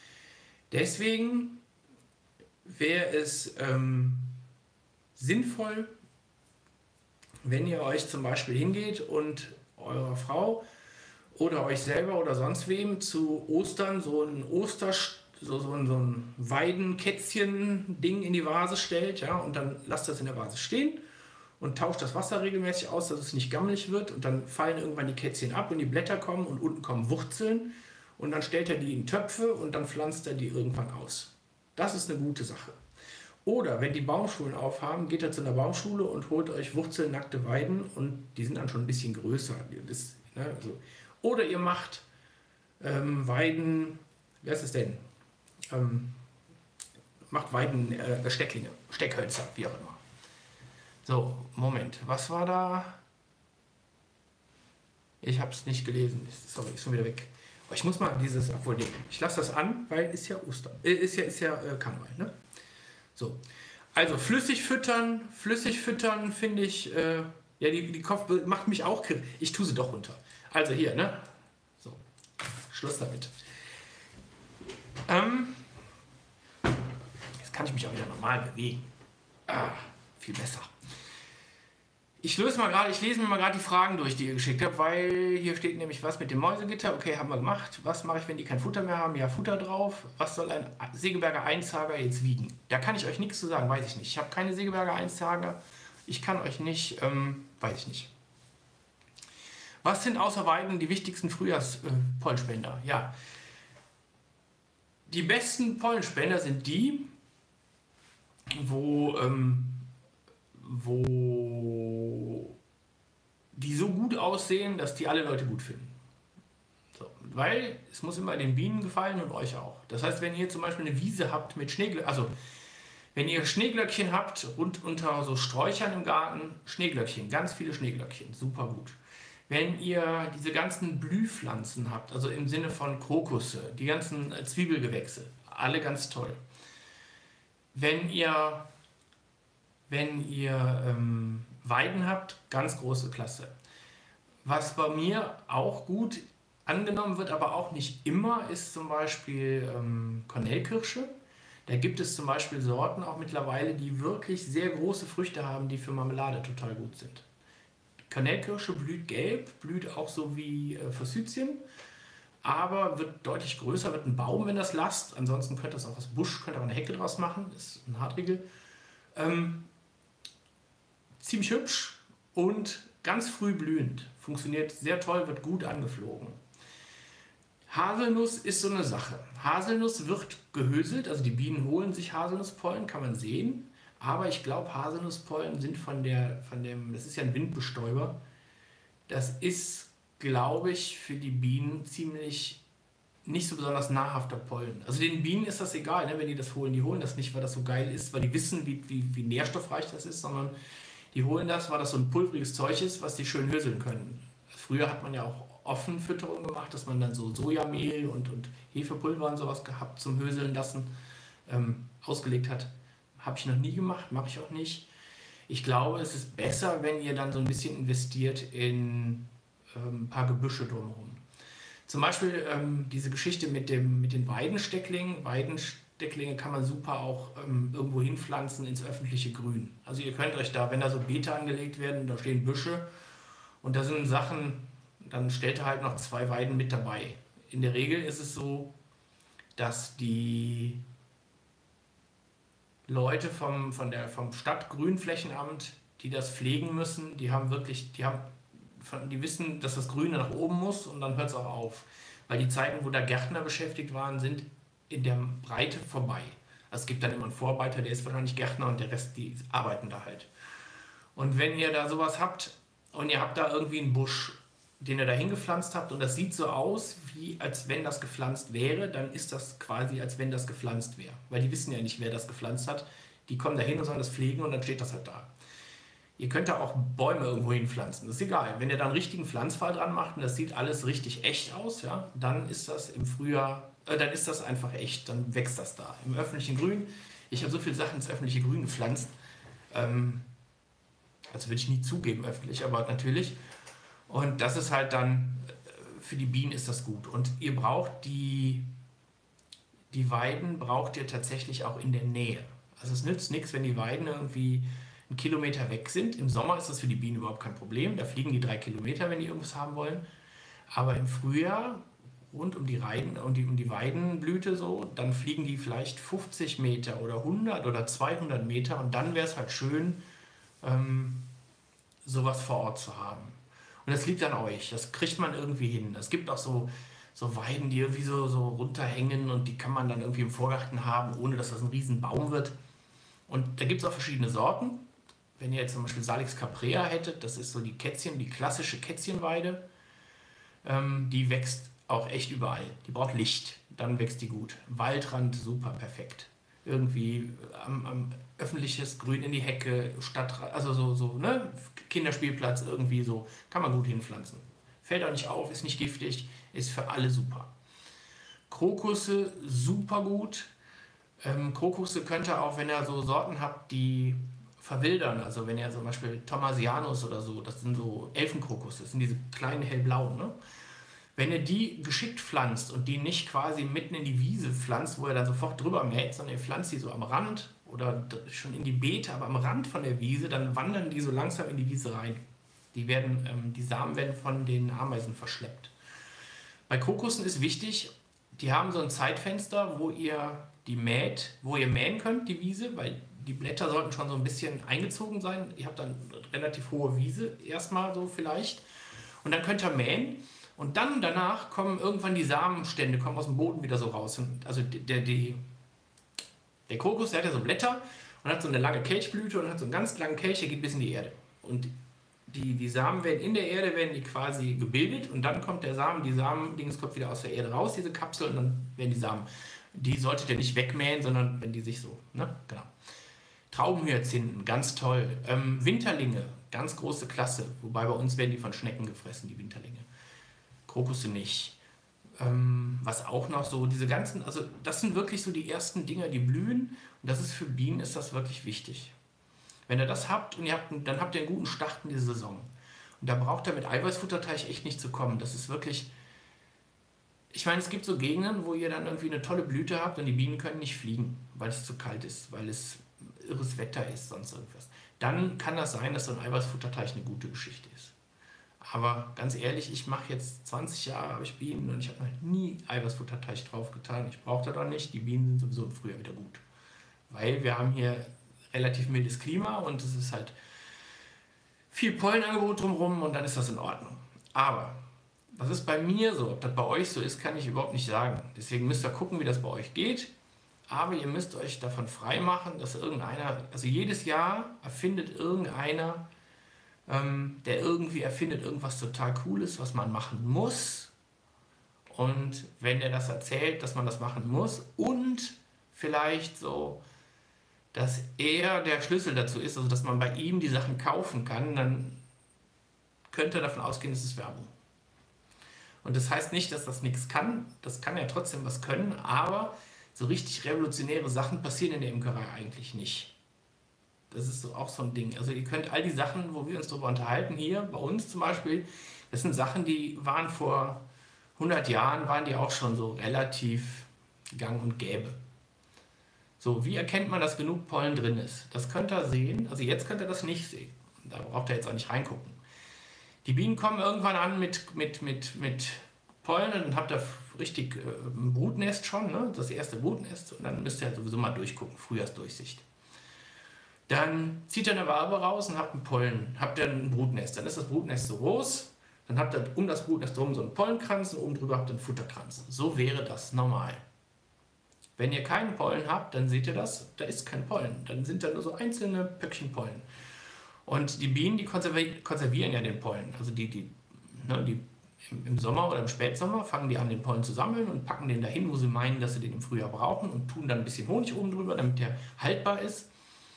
Deswegen wäre es ähm, sinnvoll, wenn ihr euch zum Beispiel hingeht und eurer Frau oder euch selber oder sonst wem zu Ostern so ein Oster, so, so ein, so ein Weidenkätzchen-Ding in die Vase stellt, ja, und dann lasst das in der Vase stehen und tauscht das Wasser regelmäßig aus, dass es nicht gammelig wird und dann fallen irgendwann die Kätzchen ab und die Blätter kommen und unten kommen Wurzeln und dann stellt er die in Töpfe und dann pflanzt er die irgendwann aus. Das ist eine gute Sache. Oder wenn die Baumschulen aufhaben, geht er zu einer Baumschule und holt euch wurzelnackte Weiden und die sind dann schon ein bisschen größer. Das, ne, also. Oder ihr macht ähm, Weiden, wie heißt es denn? ähm, macht Weiden, äh, Stecklinge, Steckhölzer, wie auch immer. So, Moment, was war da? Ich habe es nicht gelesen, sorry, ist schon wieder weg. Aber ich muss mal dieses, obwohl, nee, ich lasse das an, weil ist ja Ostern, äh, ist ja, ist ja äh, Karneval, ne? So, also flüssig füttern, flüssig füttern finde ich, äh, ja, die, die Kopf macht mich auch, ich tue sie doch runter. Also hier, ne? So, Schluss damit. Ähm, jetzt kann ich mich auch wieder normal bewegen. Ah, viel besser. Ich löse mal gerade, ich lese mir mal gerade die Fragen durch, die ihr geschickt habt, weil hier steht nämlich was mit dem Mäusegitter. Okay, haben wir gemacht. Was mache ich, wenn die kein Futter mehr haben? Ja, Futter drauf. Was soll ein Segeberger Einzager jetzt wiegen? Da kann ich euch nichts zu sagen, weiß ich nicht. Ich habe keine Segeberger Einzager. Ich kann euch nicht, ähm, weiß ich nicht. Was sind außer Weiden die wichtigsten Frühjahrspollenspender? Äh, ja, die besten Pollenspender sind die, wo, ähm, wo die so gut aussehen, dass die alle Leute gut finden. So, weil es muss immer den Bienen gefallen und euch auch. Das heißt, wenn ihr zum Beispiel eine Wiese habt mit Schneeglöckchen, also wenn ihr Schneeglöckchen habt und unter so Sträuchern im Garten, Schneeglöckchen, ganz viele Schneeglöckchen, super gut. Wenn ihr diese ganzen Blühpflanzen habt, also im Sinne von Krokusse, die ganzen Zwiebelgewächse, alle ganz toll. Wenn ihr, wenn ihr ähm, Weiden habt, ganz große Klasse. Was bei mir auch gut angenommen wird, aber auch nicht immer, ist zum Beispiel ähm, Kornelkirsche. Da gibt es zum Beispiel Sorten auch mittlerweile, die wirklich sehr große Früchte haben, die für Marmelade total gut sind. Kornelkirsche blüht gelb, blüht auch so wie äh, Forsythien, aber wird deutlich größer, wird ein Baum, wenn das lasst. Ansonsten könnt ihr das auch aus Busch, könnt ihr auch eine Hecke draus machen, ist ein Hartriegel. Ähm, ziemlich hübsch und ganz früh blühend. Funktioniert sehr toll, wird gut angeflogen. Haselnuss ist so eine Sache. Haselnuss wird gehöselt, also die Bienen holen sich Haselnusspollen, kann man sehen. Aber ich glaube, Haselnusspollen sind von der, von dem, das ist ja ein Windbestäuber, das ist, glaube ich, für die Bienen ziemlich nicht so besonders nahrhafter Pollen. Also den Bienen ist das egal, ne, wenn die das holen. Die holen das nicht, weil das so geil ist, weil die wissen, wie, wie, wie nährstoffreich das ist, sondern die holen das, weil das so ein pulveriges Zeug ist, was die schön höseln können. Früher hat man ja auch Offenfütterung gemacht, dass man dann so Sojamehl und, und Hefepulver und sowas gehabt zum Höseln lassen, ähm, ausgelegt hat. Habe ich noch nie gemacht, mache ich auch nicht. Ich glaube, es ist besser, wenn ihr dann so ein bisschen investiert in ähm, ein paar Gebüsche drumherum. Zum Beispiel ähm, diese Geschichte mit, dem, mit den Weidenstecklingen. Weidenstecklinge kann man super auch ähm, irgendwo hinpflanzen ins öffentliche Grün. Also ihr könnt euch da, wenn da so Beete angelegt werden, da stehen Büsche und da sind Sachen, dann stellt ihr halt noch zwei Weiden mit dabei. In der Regel ist es so, dass die Leute vom, von der, vom Stadtgrünflächenamt, die das pflegen müssen, die haben wirklich, die haben, die wissen, dass das Grüne nach oben muss und dann hört es auch auf. Weil die Zeiten, wo da Gärtner beschäftigt waren, sind in der Breite vorbei. Also es gibt dann immer einen Vorarbeiter, der ist wahrscheinlich Gärtner und der Rest, die arbeiten da halt. Und wenn ihr da sowas habt und ihr habt da irgendwie einen Busch, den ihr da hingepflanzt habt und das sieht so aus, wie als wenn das gepflanzt wäre, dann ist das quasi, als wenn das gepflanzt wäre. Weil die wissen ja nicht, wer das gepflanzt hat. Die kommen da hin und sollen das pflegen und dann steht das halt da. Ihr könnt da auch Bäume irgendwo hinpflanzen, das ist egal. Wenn ihr da einen richtigen Pflanzfall dran macht und das sieht alles richtig echt aus, ja, dann ist das im Frühjahr, äh, dann ist das einfach echt, dann wächst das da. Im öffentlichen Grün, ich habe so viele Sachen ins öffentliche Grün gepflanzt, ähm, das würde ich nie zugeben öffentlich, aber natürlich. Und das ist halt dann, für die Bienen ist das gut. Und ihr braucht die, die Weiden, braucht ihr tatsächlich auch in der Nähe. Also es nützt nichts, wenn die Weiden irgendwie einen Kilometer weg sind. Im Sommer ist das für die Bienen überhaupt kein Problem. Da fliegen die drei Kilometer, wenn die irgendwas haben wollen. Aber im Frühjahr, rund um die, Reiden, um die, um die Weidenblüte so, dann fliegen die vielleicht fünfzig Meter oder hundert oder zweihundert Meter. Und dann wäre es halt schön, ähm, sowas vor Ort zu haben. Und das liegt an euch, das kriegt man irgendwie hin. Es gibt auch so, so Weiden, die irgendwie so, so runterhängen und die kann man dann irgendwie im Vorgarten haben, ohne dass das ein riesen Baum wird. Und da gibt es auch verschiedene Sorten. Wenn ihr jetzt zum Beispiel Salix caprea hättet, das ist so die Kätzchen, die klassische Kätzchenweide, ähm, die wächst auch echt überall. Die braucht Licht. dann wächst die gut. Waldrand, super, perfekt. Irgendwie am, am öffentliches Grün in die Hecke, Stadtrand, also so, so, ne? Kinderspielplatz, irgendwie so, kann man gut hinpflanzen. Fällt auch nicht auf, ist nicht giftig, ist für alle super. Krokusse, super gut. Ähm, Krokusse könnt ihr auch, wenn ihr so Sorten habt, die verwildern, also wenn ihr zum Beispiel Thomasianus oder so, das sind so Elfenkrokusse, das sind diese kleinen hellblauen, ne? Wenn ihr die geschickt pflanzt und die nicht quasi mitten in die Wiese pflanzt, wo ihr dann sofort drüber mäht, sondern ihr pflanzt die so am Rand oder schon in die Beete, aber am Rand von der Wiese, dann wandern die so langsam in die Wiese rein. Die, werden, ähm, die Samen werden von den Ameisen verschleppt. Bei Krokussen ist wichtig, die haben so ein Zeitfenster, wo ihr die mäht, wo ihr mähen könnt, die Wiese, weil die Blätter sollten schon so ein bisschen eingezogen sein. Ihr habt dann relativ hohe Wiese, erstmal so vielleicht. Und dann könnt ihr mähen. Und dann danach kommen irgendwann die Samenstände, kommen aus dem Boden wieder so raus. Und also der, der, der Krokus, der hat ja so Blätter und hat so eine lange Kelchblüte und hat so einen ganz langen Kelch, der geht bis in die Erde. Und die, die Samen werden in der Erde, werden die quasi gebildet und dann kommt der Samen, die Samen-Dings kommt wieder aus der Erde raus, diese Kapsel, und dann werden die Samen. Die solltet ihr nicht wegmähen, sondern wenn die sich so, ne, genau. Traubenhyazinthen, ganz toll. Ähm, Winterlinge, ganz große Klasse, wobei bei uns werden die von Schnecken gefressen, die Winterlinge. Krokusse nicht. Ähm, was auch noch so, diese ganzen, also das sind wirklich so die ersten Dinger, die blühen. Und das ist für Bienen, ist das wirklich wichtig. Wenn ihr das habt und ihr habt, dann habt ihr einen guten Start in die Saison. Und da braucht ihr mit Eiweißfutterteig echt nicht zu kommen. Das ist wirklich, ich meine, es gibt so Gegenden, wo ihr dann irgendwie eine tolle Blüte habt und die Bienen können nicht fliegen, weil es zu kalt ist, weil es irres Wetter ist, sonst irgendwas. Dann kann das sein, dass so ein Eiweißfutterteig eine gute Geschichte ist. Aber ganz ehrlich, ich mache jetzt zwanzig Jahre, habe ich Bienen und ich habe noch nie Eiweißfutterteig drauf getan. Ich brauche das auch nicht. Die Bienen sind sowieso im Frühjahr wieder gut. Weil wir haben hier relativ mildes Klima und es ist halt viel Pollenangebot drumherum und dann ist das in Ordnung. Aber das ist bei mir so. Ob das bei euch so ist, kann ich überhaupt nicht sagen. Deswegen müsst ihr gucken, wie das bei euch geht. Aber ihr müsst euch davon freimachen, dass irgendeiner, also jedes Jahr erfindet irgendeiner, der irgendwie erfindet irgendwas total Cooles, was man machen muss. Und wenn er das erzählt, dass man das machen muss und vielleicht so, dass er der Schlüssel dazu ist, also dass man bei ihm die Sachen kaufen kann, dann könnte er davon ausgehen, es ist Werbung. Und das heißt nicht, dass das nichts kann, das kann ja trotzdem was können, aber so richtig revolutionäre Sachen passieren in der Imkerei eigentlich nicht. Das ist so auch so ein Ding. Also ihr könnt all die Sachen, wo wir uns darüber unterhalten, hier bei uns zum Beispiel, das sind Sachen, die waren vor hundert Jahren, waren die auch schon so relativ gang und gäbe. So, wie erkennt man, dass genug Pollen drin ist? Das könnt ihr sehen, also jetzt könnt ihr das nicht sehen. Da braucht ihr jetzt auch nicht reingucken. Die Bienen kommen irgendwann an mit, mit, mit, mit Pollen und dann habt ihr richtig äh, ein Brutnest schon, ne? Das erste Brutnest, und dann müsst ihr sowieso mal durchgucken, Frühjahrsdurchsicht. Dann zieht ihr eine Wabe raus und habt einen Pollen, habt ihr ein Brutnest. Dann ist das Brutnest so groß, dann habt ihr um das Brutnest drum so einen Pollenkranz und oben drüber habt ihr einen Futterkranz. So wäre das normal. Wenn ihr keinen Pollen habt, dann seht ihr das, da ist kein Pollen. Dann sind da nur so einzelne Pöckchen Pollen. Und die Bienen, die konservieren ja den Pollen. Also die, die, ne, die im Sommer oder im Spätsommer fangen die an, den Pollen zu sammeln und packen den dahin, wo sie meinen, dass sie den im Frühjahr brauchen, und tun dann ein bisschen Honig oben drüber, damit der haltbar ist.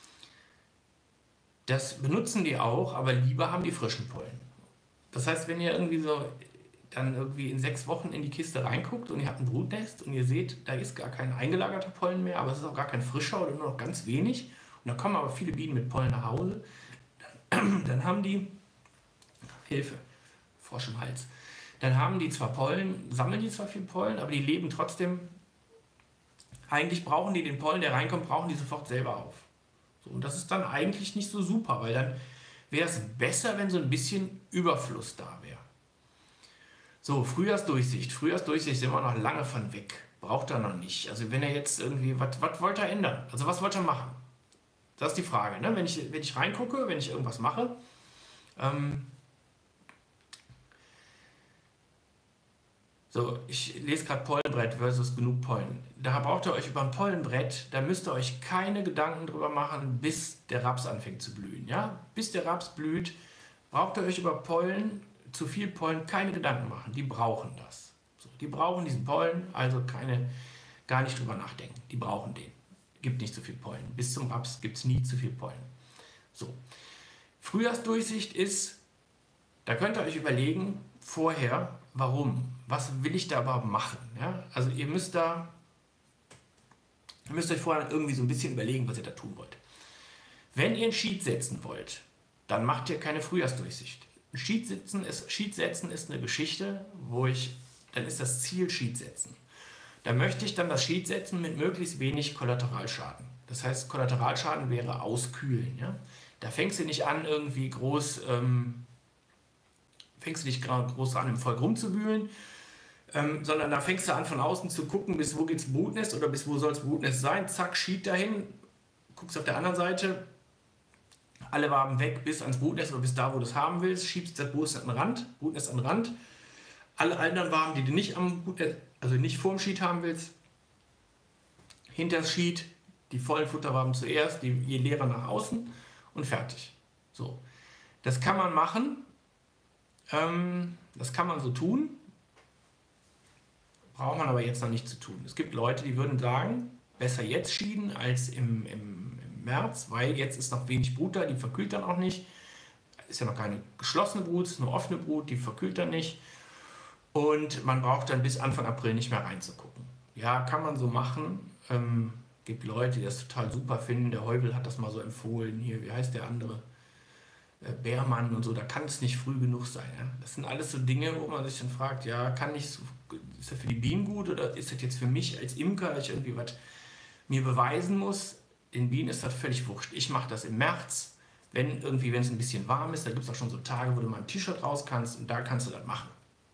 Das benutzen die auch, aber lieber haben die frischen Pollen. Das heißt, wenn ihr irgendwie so dann irgendwie in sechs Wochen in die Kiste reinguckt und ihr habt ein Brutnest und ihr seht, da ist gar kein eingelagerter Pollen mehr, aber es ist auch gar kein frischer oder nur noch ganz wenig, und da kommen aber viele Bienen mit Pollen nach Hause, dann, dann haben die, Hilfe, Frosch im Hals, dann haben die zwar Pollen, sammeln die zwar viel Pollen, aber die leben trotzdem, eigentlich brauchen die den Pollen, der reinkommt, brauchen die sofort selber auf. So, und das ist dann eigentlich nicht so super, weil dann wäre es besser, wenn so ein bisschen Überfluss da wäre. So, Frühjahrsdurchsicht. Frühjahrsdurchsicht sind wir noch lange von weg. Braucht er noch nicht. Also wenn er jetzt irgendwie, was, was wollt er ändern? Also was wollt er machen? Das ist die Frage. Ne? Wenn ich, wenn ich reingucke, wenn ich irgendwas mache, ähm, so, ich lese gerade Pollenbrett versus genug Pollen. Da braucht ihr euch über ein Pollenbrett, da müsst ihr euch keine Gedanken drüber machen, bis der Raps anfängt zu blühen. Ja? Bis der Raps blüht, braucht ihr euch über Pollen, zu viel Pollen, keine Gedanken machen. Die brauchen das. So, Die brauchen diesen Pollen, also keine, gar nicht drüber nachdenken. Die brauchen den. Gibt nicht so viel Pollen. Bis zum Raps gibt es nie zu viel Pollen. So. Frühjahrsdurchsicht ist, da könnt ihr euch überlegen, vorher, warum? Was will ich da überhaupt machen? Ja? Also ihr müsst da, ihr müsst euch vorher irgendwie so ein bisschen überlegen, was ihr da tun wollt. Wenn ihr ein Sheet setzen wollt, dann macht ihr keine Frühjahrsdurchsicht. Ein Sheet setzen ist, Sheet setzen ist eine Geschichte, wo ich, dann ist das Ziel Sheet setzen. Da möchte ich dann das Sheet setzen mit möglichst wenig Kollateralschaden. Das heißt, Kollateralschaden wäre auskühlen. Ja? Da fängst du nicht an, irgendwie groß, ähm, fängst du nicht groß an, im Volk rumzuwühlen, ähm, sondern da fängst du an, von außen zu gucken, bis wo geht es Brutnest oder bis wo soll es Brutnest sein. Zack, Sheet dahin, guckst auf der anderen Seite, alle Waben weg bis ans Brutnest oder bis da, wo du es haben willst, schiebst das Brutnest an den Rand, Brutnest an den Rand. Alle anderen Waben, die du nicht am Brutnest, also nicht vorm Sheet haben willst, hinter das Sheet, die vollen Futterwaben zuerst, die je leerer nach außen und fertig. So. Das kann man machen, ähm, das kann man so tun, braucht man aber jetzt noch nicht zu tun. Es gibt Leute, die würden sagen, besser jetzt schieden als im, im, im März, weil jetzt ist noch wenig Brut da, die verkühlt dann auch nicht. Ist ja noch keine geschlossene Brut, ist nur offene Brut, die verkühlt dann nicht. Und man braucht dann bis Anfang April nicht mehr reinzugucken. Ja, kann man so machen. Ähm, gibt Leute, die das total super finden. Der Heubel hat das mal so empfohlen. Hier, wie heißt der andere? Äh, Bärmann und so. Da kann es nicht früh genug sein. Ja? Das sind alles so Dinge, wo man sich dann fragt, ja, kann nicht so, ist das für die Bienen gut oder ist das jetzt für mich als Imker, dass ich irgendwie was mir beweisen muss? Den Bienen ist das völlig wurscht. Ich mache das im März, wenn irgendwie, wenn es ein bisschen warm ist. Da gibt es auch schon so Tage, wo du mal ein T-Shirt raus kannst und da kannst du das machen.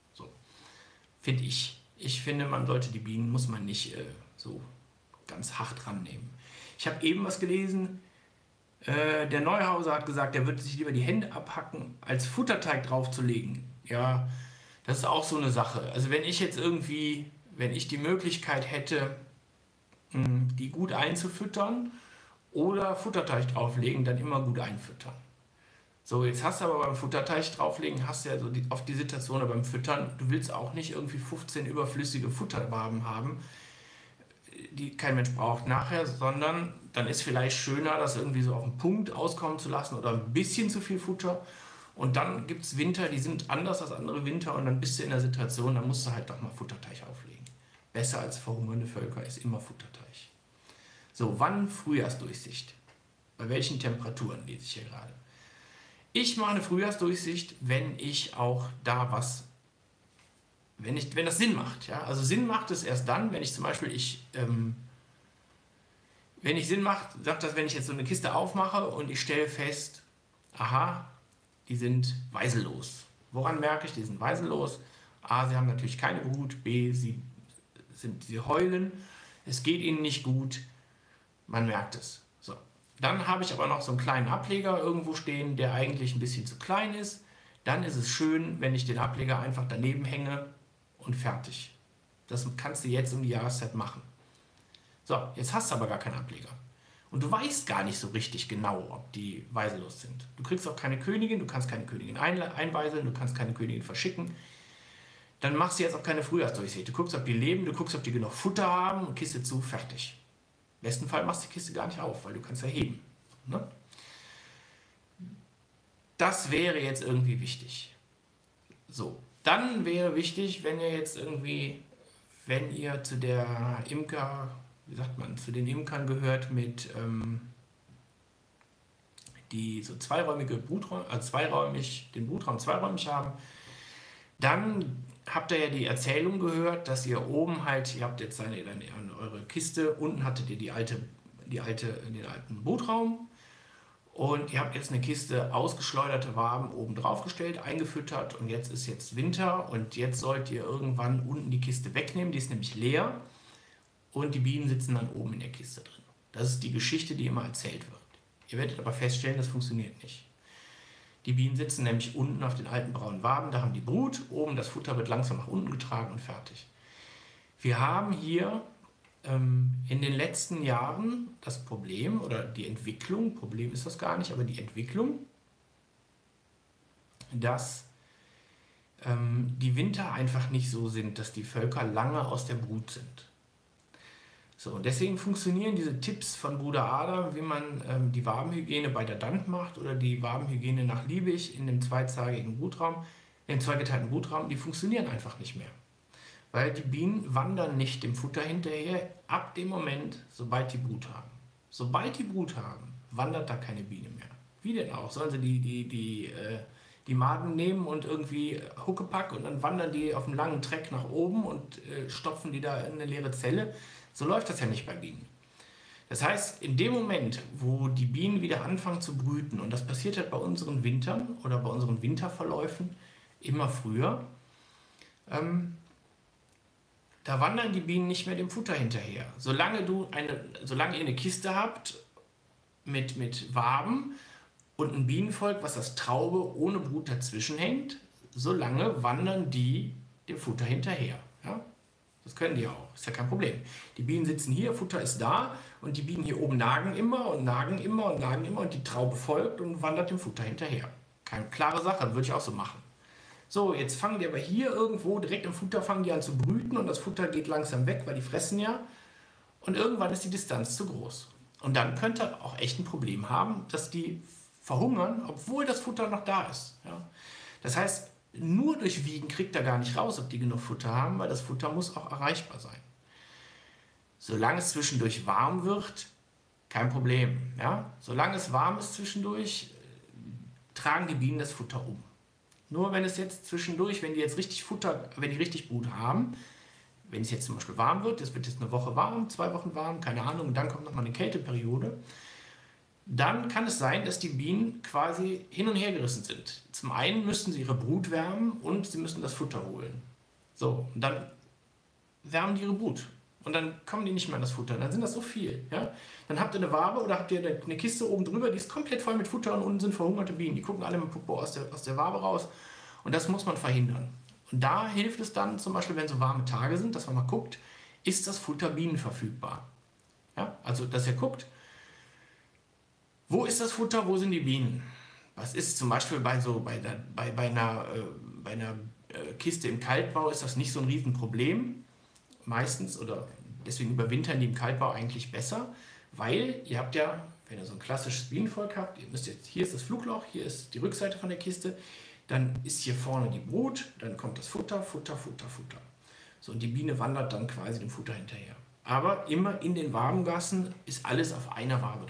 Finde ich. Ich finde, man sollte die Bienen, muss man nicht äh, so ganz hart rannehmen. Ich habe eben was gelesen, äh, der Neuhauser hat gesagt, der würde sich lieber die Hände abhacken, als Futterteig draufzulegen. Ja, das ist auch so eine Sache. Also wenn ich jetzt irgendwie, wenn ich die Möglichkeit hätte, mh, die gut einzufüttern oder Futterteig drauflegen, dann immer gut einfüttern. So, jetzt hast du aber beim Futterteig drauflegen, hast du ja so die, oft die Situation beim Füttern, du willst auch nicht irgendwie fünfzehn überflüssige Futterwaben haben, die kein Mensch braucht nachher, sondern dann ist vielleicht schöner, das irgendwie so auf den Punkt auskommen zu lassen oder ein bisschen zu viel Futter. Und dann gibt es Winter, die sind anders als andere Winter und dann bist du in der Situation, dann musst du halt doch mal Futterteig auflegen. Besser als verhungernde Völker ist immer Futterteig. So, wann Frühjahrsdurchsicht? Bei welchen Temperaturen lese ich hier gerade? Ich mache eine Frühjahrsdurchsicht, wenn ich auch da was, wenn, ich, wenn das Sinn macht. Ja? Also Sinn macht es erst dann, wenn ich zum Beispiel, ich, ähm, wenn ich Sinn macht, sagt das, wenn ich jetzt so eine Kiste aufmache und ich stelle fest, aha, die sind weisellos. Woran merke ich, die sind weisellos? A, sie haben natürlich keine Brut, B, sie, sind, sie heulen, es geht ihnen nicht gut, man merkt es. So. Dann habe ich aber noch so einen kleinen Ableger irgendwo stehen, der eigentlich ein bisschen zu klein ist. Dann ist es schön, wenn ich den Ableger einfach daneben hänge und fertig. Das kannst du jetzt um die Jahreszeit machen. So, jetzt hast du aber gar keinen Ableger. Und du weißt gar nicht so richtig genau, ob die weisellos sind. Du kriegst auch keine Königin, du kannst keine Königin einweiseln, du kannst keine Königin verschicken. Dann machst du jetzt auch keine Frühjahrsdurchsicht. Du guckst, ob die leben, du guckst, ob die genug Futter haben und Kiste zu, fertig. Im besten Fall machst du die Kiste gar nicht auf, weil du kannst ja heben. Ne? Das wäre jetzt irgendwie wichtig. So, dann wäre wichtig, wenn ihr jetzt irgendwie, wenn ihr zu der Imker, wie sagt man, zu den Imkern gehört mit, ähm, die so zweiräumige Bruträume, also zweiräumig, den Brutraum zweiräumig haben, dann habt ihr ja die Erzählung gehört, dass ihr oben halt, ihr habt jetzt eine, eine, eure Kiste, unten hattet ihr die alte, die alte, den alten Brutraum und ihr habt jetzt eine Kiste ausgeschleuderte Waben oben drauf gestellt, eingefüttert und jetzt ist jetzt Winter und jetzt sollt ihr irgendwann unten die Kiste wegnehmen, die ist nämlich leer und die Bienen sitzen dann oben in der Kiste drin. Das ist die Geschichte, die immer erzählt wird. Ihr werdet aber feststellen, das funktioniert nicht. Die Bienen sitzen nämlich unten auf den alten braunen Waben, da haben die Brut, oben das Futter wird langsam nach unten getragen und fertig. Wir haben hier ähm, in den letzten Jahren das Problem oder die Entwicklung, Problem ist das gar nicht, aber die Entwicklung, dass ähm, die Winter einfach nicht so sind, dass die Völker lange aus der Brut sind. So, und deswegen funktionieren diese Tipps von Bruder Adam, wie man ähm, die Wabenhygiene bei der Dant macht oder die Wabenhygiene nach Liebig in dem zweizagigen Brutraum, im zweigeteilten Brutraum, die funktionieren einfach nicht mehr. Weil die Bienen wandern nicht dem Futter hinterher ab dem Moment, sobald die Brut haben. Sobald die Brut haben, wandert da keine Biene mehr. Wie denn auch? Sollen sie die, die, die, äh, die Maden nehmen und irgendwie Huckepack und dann wandern die auf einem langen Treck nach oben und äh, stopfen die da in eine leere Zelle? So läuft das ja nicht bei Bienen. Das heißt, in dem Moment, wo die Bienen wieder anfangen zu brüten, und das passiert halt bei unseren Wintern oder bei unseren Winterverläufen immer früher, ähm, da wandern die Bienen nicht mehr dem Futter hinterher. Solange, du eine, solange ihr eine Kiste habt mit, mit Waben und ein Bienenvolk, was das Traube ohne Brut dazwischen hängt, solange wandern die dem Futter hinterher. Ja? Das können die auch, ist ja kein Problem. Die Bienen sitzen hier, Futter ist da und die Bienen hier oben nagen immer und nagen immer und nagen immer und die Traube folgt und wandert dem Futter hinterher. Keine klare Sache, würde ich auch so machen. So, jetzt fangen die aber hier irgendwo, direkt im Futter fangen die an zu brüten und das Futter geht langsam weg, weil die fressen ja. Und irgendwann ist die Distanz zu groß. Und dann könnte ihr auch echt ein Problem haben, dass die verhungern, obwohl das Futter noch da ist. Ja? Das heißt, nur durch Wiegen kriegt er gar nicht raus, ob die genug Futter haben, weil das Futter muss auch erreichbar sein. Solange es zwischendurch warm wird, kein Problem. Ja? Solange es warm ist zwischendurch, tragen die Bienen das Futter um. Nur wenn es jetzt zwischendurch, wenn die jetzt richtig Futter, wenn die richtig Brut haben, wenn es jetzt zum Beispiel warm wird, es wird jetzt eine Woche warm, zwei Wochen warm, keine Ahnung, und dann kommt nochmal eine Kälteperiode, dann kann es sein, dass die Bienen quasi hin und her gerissen sind. Zum einen müssen sie ihre Brut wärmen und sie müssen das Futter holen. So, und dann wärmen die ihre Brut. Und dann kommen die nicht mehr an das Futter. Dann sind das so viel. Ja? Dann habt ihr eine Wabe oder habt ihr eine Kiste oben drüber, die ist komplett voll mit Futter und unten sind verhungerte Bienen. Die gucken alle mit Popo aus der, aus der Wabe raus. Und das muss man verhindern. Und da hilft es dann zum Beispiel, wenn so warme Tage sind, dass man mal guckt, ist das Futter bienenverfügbar? Ja? Also, dass ihr guckt, wo ist das Futter, wo sind die Bienen? Was ist zum Beispiel bei, so, bei, der, bei, bei einer, äh, bei einer äh, Kiste im Kaltbau ist das nicht so ein Riesenproblem. Meistens, oder deswegen überwintern die im Kaltbau eigentlich besser, weil ihr habt ja, wenn ihr so ein klassisches Bienenvolk habt, ihr müsst jetzt, hier ist das Flugloch, hier ist die Rückseite von der Kiste, dann ist hier vorne die Brut, dann kommt das Futter, Futter, Futter, Futter. So, und die Biene wandert dann quasi dem Futter hinterher. Aber immer in den Wabengassen ist alles auf einer Wabe drauf.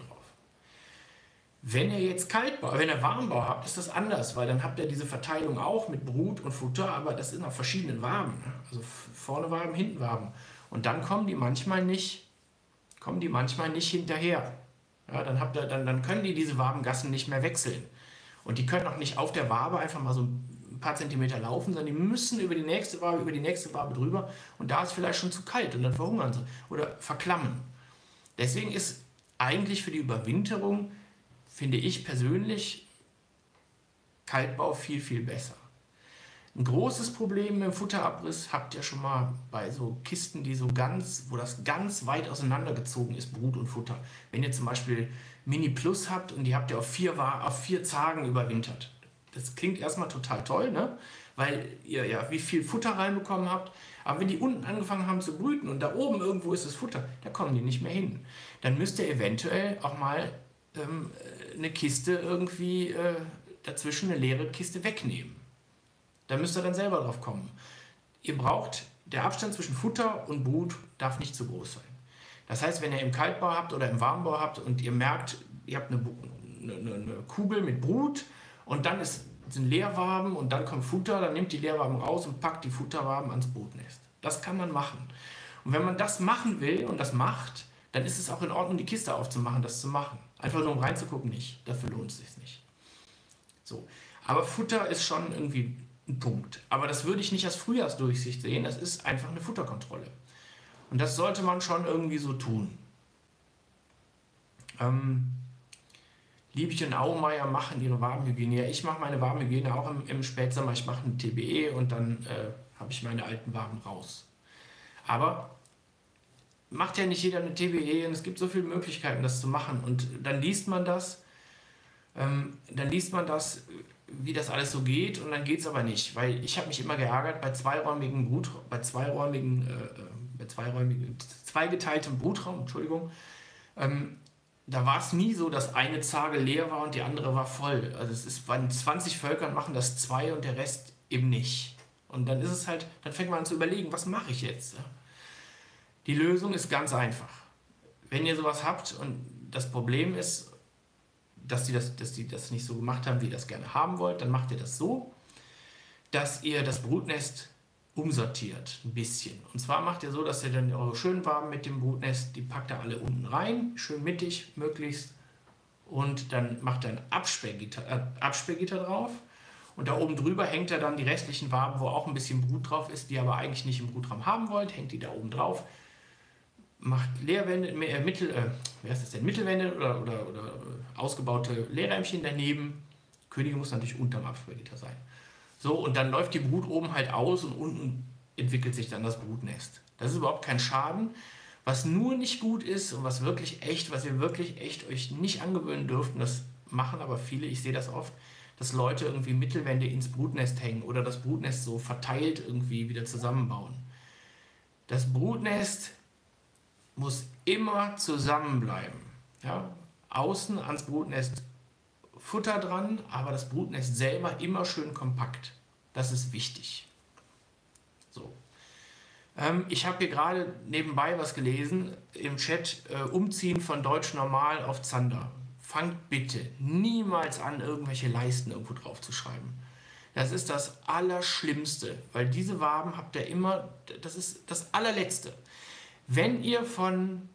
Wenn ihr jetzt Kaltbau, wenn ihr Warmbau habt, ist das anders, weil dann habt ihr diese Verteilung auch mit Brut und Futter, aber das sind auf verschiedenen Waben. Also vorne Waben, hinten Waben. Und dann kommen die manchmal nicht, kommen die manchmal nicht hinterher. Ja, dann, habt ihr, dann, dann können die diese Wabengassen nicht mehr wechseln. Und die können auch nicht auf der Wabe einfach mal so ein paar Zentimeter laufen, sondern die müssen über die nächste Wabe, über die nächste Wabe drüber. Und da ist vielleicht schon zu kalt und dann verhungern sie oder verklammen. Deswegen ist eigentlich für die Überwinterung, finde ich persönlich, Kaltbau viel, viel besser. Ein großes Problem im Futterabriss habt ihr schon mal bei so Kisten, die so ganz, wo das ganz weit auseinandergezogen ist, Brut und Futter. Wenn ihr zum Beispiel Mini Plus habt und die habt ihr auf vier, auf vier Zagen überwintert. Das klingt erstmal total toll, ne? Weil ihr ja wie viel Futter reinbekommen habt. Aber wenn die unten angefangen haben zu brüten und da oben irgendwo ist das Futter, da kommen die nicht mehr hin. Dann müsst ihr eventuell auch mal ähm, eine Kiste irgendwie äh, dazwischen, eine leere Kiste wegnehmen. Da müsst ihr dann selber drauf kommen. Ihr braucht, der Abstand zwischen Futter und Brut darf nicht zu groß sein. Das heißt, wenn ihr im Kaltbau habt oder im Warmbau habt und ihr merkt, ihr habt eine, eine, eine Kugel mit Brut und dann ist, sind Leerwaben und dann kommt Futter, dann nehmt die Leerwaben raus und packt die Futterwaben ans Brutnest. Das kann man machen. Und wenn man das machen will und das macht, dann ist es auch in Ordnung, die Kiste aufzumachen, das zu machen. Einfach nur um reinzugucken, nicht. Dafür lohnt es sich nicht. So. Aber Futter ist schon irgendwie ein Punkt. Aber das würde ich nicht als Frühjahrsdurchsicht sehen, das ist einfach eine Futterkontrolle. Und das sollte man schon irgendwie so tun. Ähm, Liebig und Aumeier machen ihre Wabenhygiene. Ja, ich mache meine Wabenhygiene auch im, im Spätsommer. Ich mache eine T B E und dann äh, habe ich meine alten Waben raus. Aber macht ja nicht jeder eine T B E und es gibt so viele Möglichkeiten, das zu machen. Und dann liest man das, ähm, dann liest man das wie das alles so geht und dann geht es aber nicht, weil ich habe mich immer geärgert bei zweiräumigen Brut, bei zweiräumigen, äh, bei zweiräumigen, zweigeteiltem Brutraum, Entschuldigung, ähm, da war es nie so, dass eine Zarge leer war und die andere war voll. Also es ist bei zwanzig Völkern machen das zwei und der Rest eben nicht. Und dann ist es halt, dann fängt man an zu überlegen, was mache ich jetzt? Ja? Die Lösung ist ganz einfach. Wenn ihr sowas habt und das Problem ist, dass die das, dass die das nicht so gemacht haben, wie ihr das gerne haben wollt, dann macht ihr das so, dass ihr das Brutnest umsortiert, ein bisschen. Und zwar macht ihr so, dass ihr dann eure Schönwaben mit dem Brutnest, die packt ihr alle unten rein, schön mittig möglichst, und dann macht ihr ein Absperrgitter, äh, Absperrgitter drauf und da oben drüber hängt ihr dann die restlichen Waben, wo auch ein bisschen Brut drauf ist, die ihr aber eigentlich nicht im Brutraum haben wollt, hängt die da oben drauf, macht Leerwände, äh, Mittel, äh, wie heißt das denn, Mittelwände oder, oder, oder ausgebaute Leerräumchen daneben. Könige muss natürlich unterm Absperrgitter sein. So, und dann läuft die Brut oben halt aus und unten entwickelt sich dann das Brutnest. Das ist überhaupt kein Schaden. Was nur nicht gut ist und was wirklich echt, was ihr wirklich echt euch nicht angewöhnen dürft, und das machen aber viele, ich sehe das oft, dass Leute irgendwie Mittelwände ins Brutnest hängen oder das Brutnest so verteilt irgendwie wieder zusammenbauen. Das Brutnest muss immer zusammenbleiben. Ja? Außen ans Brutnest Futter dran, aber das Brutnest selber immer schön kompakt. Das ist wichtig. So. Ähm, ich habe hier gerade nebenbei was gelesen im Chat, äh, Umziehen von Deutsch Normal auf Zander. Fangt bitte niemals an, irgendwelche Leisten irgendwo drauf zu schreiben. Das ist das Allerschlimmste, weil diese Waben habt ihr immer, das ist das Allerletzte. Wenn ihr von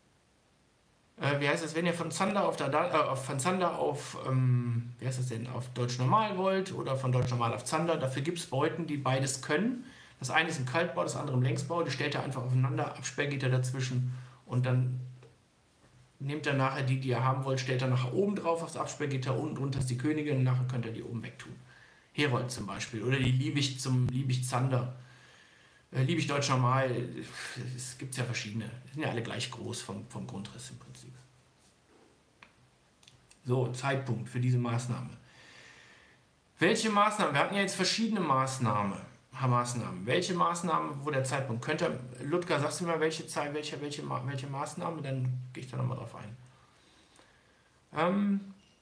Äh, wie heißt das, wenn ihr von Zander auf, der, äh, von Zander auf, ähm, wie heißt das denn, auf Deutsch Normal wollt oder von Deutsch Normal auf Zander, dafür gibt es Beuten, die beides können. Das eine ist im Kaltbau, das andere im Längsbau, die stellt ihr einfach aufeinander, Absperrgitter dazwischen und dann nehmt ihr nachher die, die ihr haben wollt, stellt ihr nachher oben drauf aufs Absperrgitter, unten drunter ist die Königin und nachher könnt ihr die oben wegtun. Herold zum Beispiel oder die Liebig zum Liebig Zander. Liebig Deutsch Normal, es gibt ja verschiedene, die sind ja alle gleich groß vom, vom Grundriss im Prinzip. So, Zeitpunkt für diese Maßnahme. Welche Maßnahmen? Wir hatten ja jetzt verschiedene Maßnahmen. Maßnahmen. Welche Maßnahmen, wo der Zeitpunkt? Könnte, Ludger, sagst du mir, welche Zeit, welche, welche, welche Maßnahme? Dann gehe ich da nochmal drauf ein. Ähm,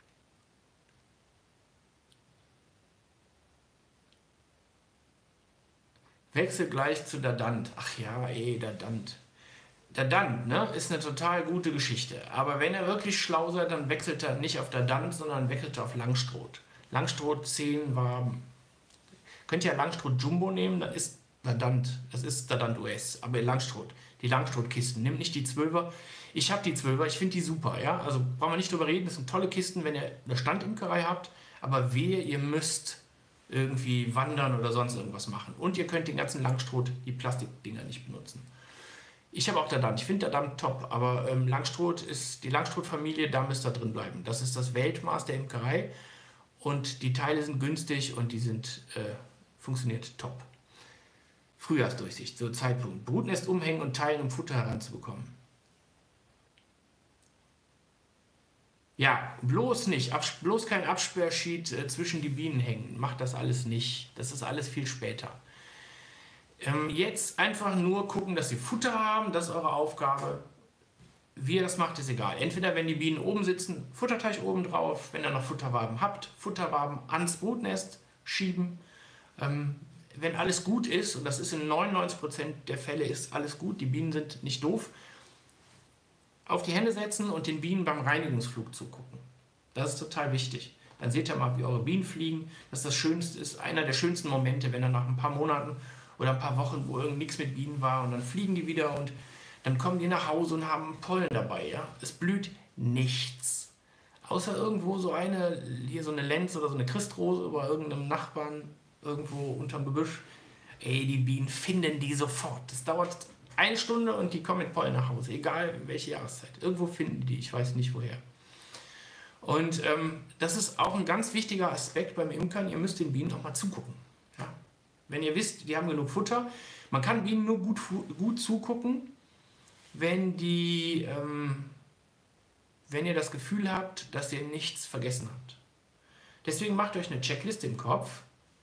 Wechsel gleich zu Dadant. Ach ja, ey, Dadant. Dadant, ne, ist eine total gute Geschichte. Aber wenn ihr wirklich schlau seid, dann wechselt er nicht auf Dadant, sondern wechselt er auf Langstroth. Langstroth zehn Waben. Könnt ihr Langstroth Jumbo nehmen, dann ist Dadant. Das ist Dadant U S. Aber Langstroth, die Langstroth-Kisten. Nehmt nicht die zwölfer. Ich habe die zwölfer, ich finde die super. Ja? Also brauchen wir nicht drüber reden, das sind tolle Kisten, wenn ihr eine Standimkerei habt. Aber wehe, ihr müsst irgendwie wandern oder sonst irgendwas machen. Und ihr könnt den ganzen Langstroth, die Plastikdinger nicht benutzen. Ich habe auch Dadant, ich finde Dadant top, aber ähm, Langstroth ist die Langstroth-Familie, da müsst ihr drin bleiben. Das ist das Weltmaß der Imkerei und die Teile sind günstig und die sind, äh, funktioniert top. Frühjahrsdurchsicht, so Zeitpunkt. Brutnest umhängen und teilen, um Futter heranzubekommen. Ja, bloß nicht, abs bloß kein Absperrsheet äh, zwischen die Bienen hängen. Macht das alles nicht. Das ist alles viel später. Ähm, jetzt einfach nur gucken, dass sie Futter haben. Das ist eure Aufgabe. Wie ihr das macht, ist egal. Entweder, wenn die Bienen oben sitzen, Futterteich oben drauf. Wenn ihr noch Futterwaben habt, Futterwaben ans Brutnest schieben. Ähm, wenn alles gut ist, und das ist in neunundneunzig Prozent der Fälle ist alles gut, die Bienen sind nicht doof, auf die Hände setzen und den Bienen beim Reinigungsflug zugucken. Das ist total wichtig. Dann seht ihr mal, wie eure Bienen fliegen. Das ist das Schönste, ist einer der schönsten Momente, wenn er nach ein paar Monaten oder ein paar Wochen, wo irgend nichts mit Bienen war, und dann fliegen die wieder und dann kommen die nach Hause und haben Pollen dabei. Ja? Es blüht nichts. Außer irgendwo so eine, hier so eine Lenz oder so eine Christrose bei irgendeinem Nachbarn irgendwo unterm Gebüsch. Ey, die Bienen finden die sofort. Das dauert eine Stunde und die kommen mit Pollen nach Hause, egal welche Jahreszeit. Irgendwo finden die, ich weiß nicht woher. Und ähm, das ist auch ein ganz wichtiger Aspekt beim Imkern, ihr müsst den Bienen auch mal zugucken. Ja? Wenn ihr wisst, die haben genug Futter, man kann Bienen nur gut, gut zugucken, wenn, die, ähm, wenn ihr das Gefühl habt, dass ihr nichts vergessen habt. Deswegen macht euch eine Checkliste im Kopf.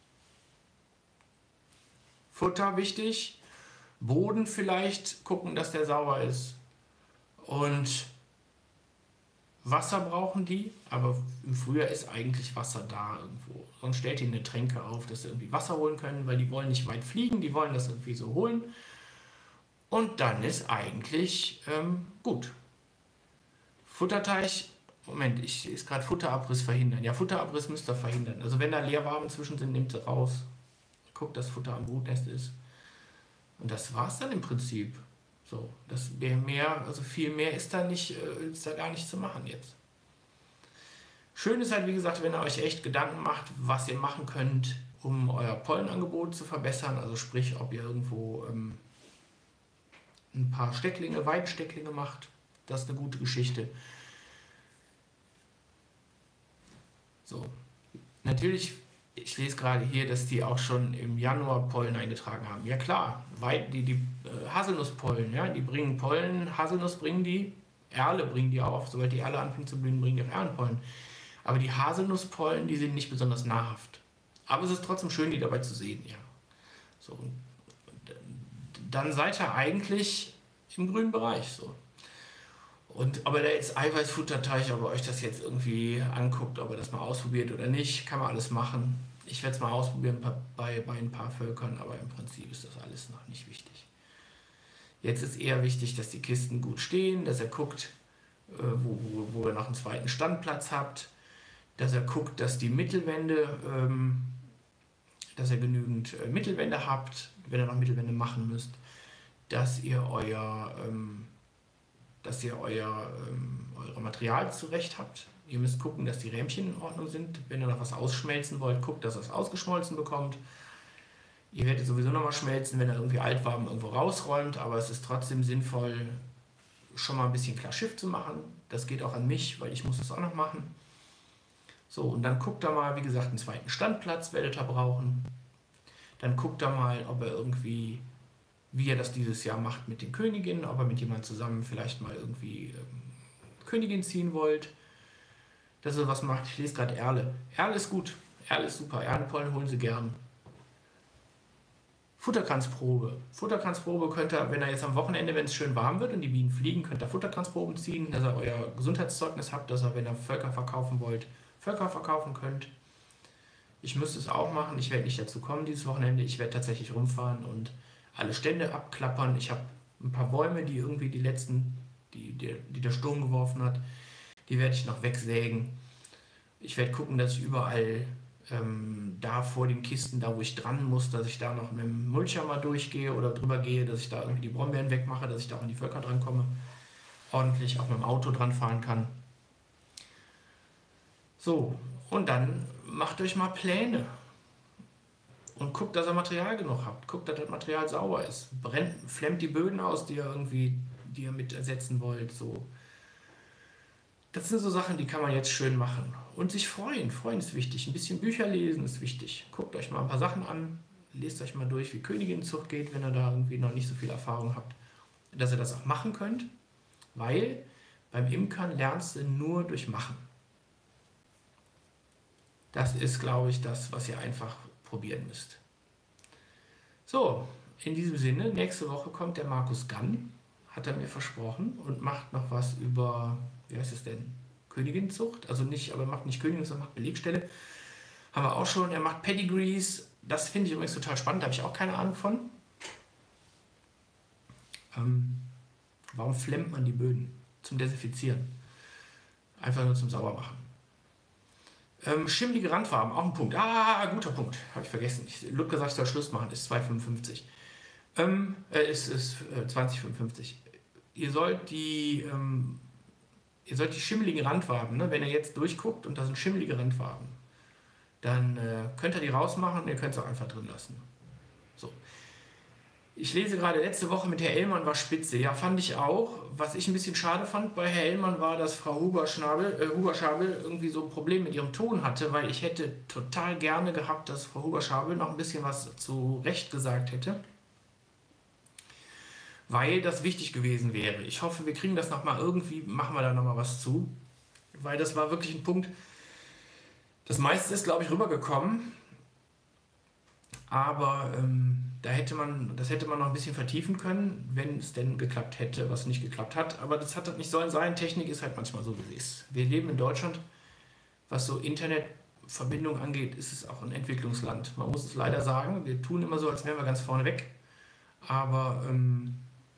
Futter wichtig, Boden vielleicht gucken, dass der sauber ist und Wasser brauchen die, aber im Frühjahr ist eigentlich Wasser da irgendwo. Sonst stellt ihr eine Tränke auf, dass sie irgendwie Wasser holen können, weil die wollen nicht weit fliegen, die wollen das irgendwie so holen. Und dann ist eigentlich ähm, gut. Futterteich, Moment, ich ist gerade Futterabriss verhindern. Ja, Futterabriss müsst ihr verhindern. Also wenn da Leerwaben zwischen sind, nehmt sie raus. Guckt, dass Futter am Brutnest ist. Und das war es dann im Prinzip. So, das mehr, also viel mehr ist da nicht, ist da gar nicht zu machen jetzt. Schön ist halt, wie gesagt, wenn ihr euch echt Gedanken macht, was ihr machen könnt, um euer Pollenangebot zu verbessern. Also sprich, ob ihr irgendwo ähm, ein paar Stecklinge, Weidenstecklinge macht. Das ist eine gute Geschichte. So, natürlich, ich lese gerade hier, dass die auch schon im Januar Pollen eingetragen haben. Ja klar, weil die, die äh, Haselnusspollen, ja, die bringen Pollen, Haselnuss bringen die, Erle bringen die auch, sobald die Erle anfängt zu blühen, bringen die auch Erlenpollen. Aber die Haselnusspollen, die sind nicht besonders nahrhaft. Aber es ist trotzdem schön, die dabei zu sehen, ja. So, dann seid ihr eigentlich im grünen Bereich, so. Und ob ihr da jetzt Eiweißfutterteig, ob ihr euch das jetzt irgendwie anguckt, ob ihr das mal ausprobiert oder nicht, kann man alles machen. Ich werde es mal ausprobieren bei, bei ein paar Völkern, aber im Prinzip ist das alles noch nicht wichtig. Jetzt ist eher wichtig, dass die Kisten gut stehen, dass ihr guckt, wo, wo, wo ihr noch einen zweiten Standplatz habt, dass ihr guckt, dass die Mittelwände, ähm, dass ihr genügend äh, Mittelwände habt, wenn ihr noch Mittelwände machen müsst, dass ihr euer... Ähm, dass ihr euer, ähm, euer Material zurecht habt. Ihr müsst gucken, dass die Rähmchen in Ordnung sind. Wenn ihr noch was ausschmelzen wollt, guckt, dass ihr es ausgeschmolzen bekommt. Ihr werdet sowieso noch mal schmelzen, wenn ihr irgendwie Altwaben irgendwo rausräumt, aber es ist trotzdem sinnvoll, schon mal ein bisschen klar Schiff zu machen. Das geht auch an mich, weil ich muss das auch noch machen. So, und dann guckt da mal, wie gesagt, einen zweiten Standplatz werdet ihr brauchen. Dann guckt da mal, ob ihr irgendwie... wie ihr das dieses Jahr macht mit den Königinnen, ob ihr mit jemandem zusammen vielleicht mal irgendwie ähm, Königin ziehen wollt, dass ihr was macht. Ich lese gerade Erle. Erle ist gut, Erle ist super, Erlenpollen holen sie gern. Futterkranzprobe. Futterkranzprobe könnt ihr, wenn ihr jetzt am Wochenende, wenn es schön warm wird und die Bienen fliegen, könnt ihr Futterkranzproben ziehen, dass ihr euer Gesundheitszeugnis habt, dass ihr, wenn ihr Völker verkaufen wollt, Völker verkaufen könnt. Ich müsste es auch machen, ich werde nicht dazu kommen dieses Wochenende, ich werde tatsächlich rumfahren und alle Stände abklappern. Ich habe ein paar Bäume, die irgendwie die letzten, die, die, die der Sturm geworfen hat, die werde ich noch wegsägen. Ich werde gucken, dass ich überall ähm, da vor den Kisten, da wo ich dran muss, dass ich da noch mit dem Mulcher mal durchgehe oder drüber gehe, dass ich da irgendwie die Brombeeren wegmache, dass ich da auch an die Völker dran komme. Ordentlich auch mit dem Auto dran fahren kann. So, und dann macht euch mal Pläne. Und guckt, dass ihr Material genug habt. Guckt, dass das Material sauber ist. Brennt, flemmt die Böden aus, die ihr irgendwie, die ihr mit ersetzen wollt. So. Das sind so Sachen, die kann man jetzt schön machen. Und sich freuen. Freuen ist wichtig. Ein bisschen Bücher lesen ist wichtig. Guckt euch mal ein paar Sachen an. Lest euch mal durch, wie Königinnenzucht geht, wenn ihr da irgendwie noch nicht so viel Erfahrung habt. Dass ihr das auch machen könnt. Weil beim Imkern lernst du nur durch Machen. Das ist, glaube ich, das, was ihr einfach probieren müsst. So, in diesem Sinne, nächste Woche kommt der Markus Gann, hat er mir versprochen, und macht noch was über, wie heißt es denn, Königinnenzucht, also nicht, aber macht nicht Königinnenzucht, macht Belegstelle, haben wir auch schon, er macht Pedigrees, das finde ich übrigens total spannend, da habe ich auch keine Ahnung von. Ähm, warum flemmt man die Böden? Zum Desinfizieren. Einfach nur zum Saubermachen. Ähm, schimmlige Randfarben, auch ein Punkt. Ah, guter Punkt. Habe ich vergessen. Ich, Ludger sagt, ich soll Schluss machen. Ist zwei fünfundfünfzig. Ähm, äh, ist ist äh, zwanzig fünfundfünfzig. Ihr sollt die, ähm, ihr sollt die schimmeligen Randfarben, ne, wenn ihr jetzt durchguckt und da sind schimmelige Randfarben, dann äh, könnt ihr die rausmachen und ihr könnt es auch einfach drin lassen. So. Ich lese gerade, letzte Woche mit Herr Ellmann war spitze. Ja, fand ich auch. Was ich ein bisschen schade fand bei Herr Ellmann war, dass Frau Huber-Schnabel äh, Huber-Schabel irgendwie so ein Problem mit ihrem Ton hatte, weil ich hätte total gerne gehabt, dass Frau Huber-Schabel noch ein bisschen was zu Recht gesagt hätte. Weil das wichtig gewesen wäre. Ich hoffe, wir kriegen das nochmal irgendwie, machen wir da nochmal was zu. Weil das war wirklich ein Punkt, Das meiste ist, glaube ich, rübergekommen, aber ähm, da hätte man, das hätte man noch ein bisschen vertiefen können, wenn es denn geklappt hätte, was nicht geklappt hat. Aber das hat nicht sollen sein. Technik ist halt manchmal so, wie es ist. Wir leben in Deutschland, was so Internetverbindung angeht, ist es auch ein Entwicklungsland. Man muss es leider sagen. Wir tun immer so, als wären wir ganz vorne weg. Aber ähm,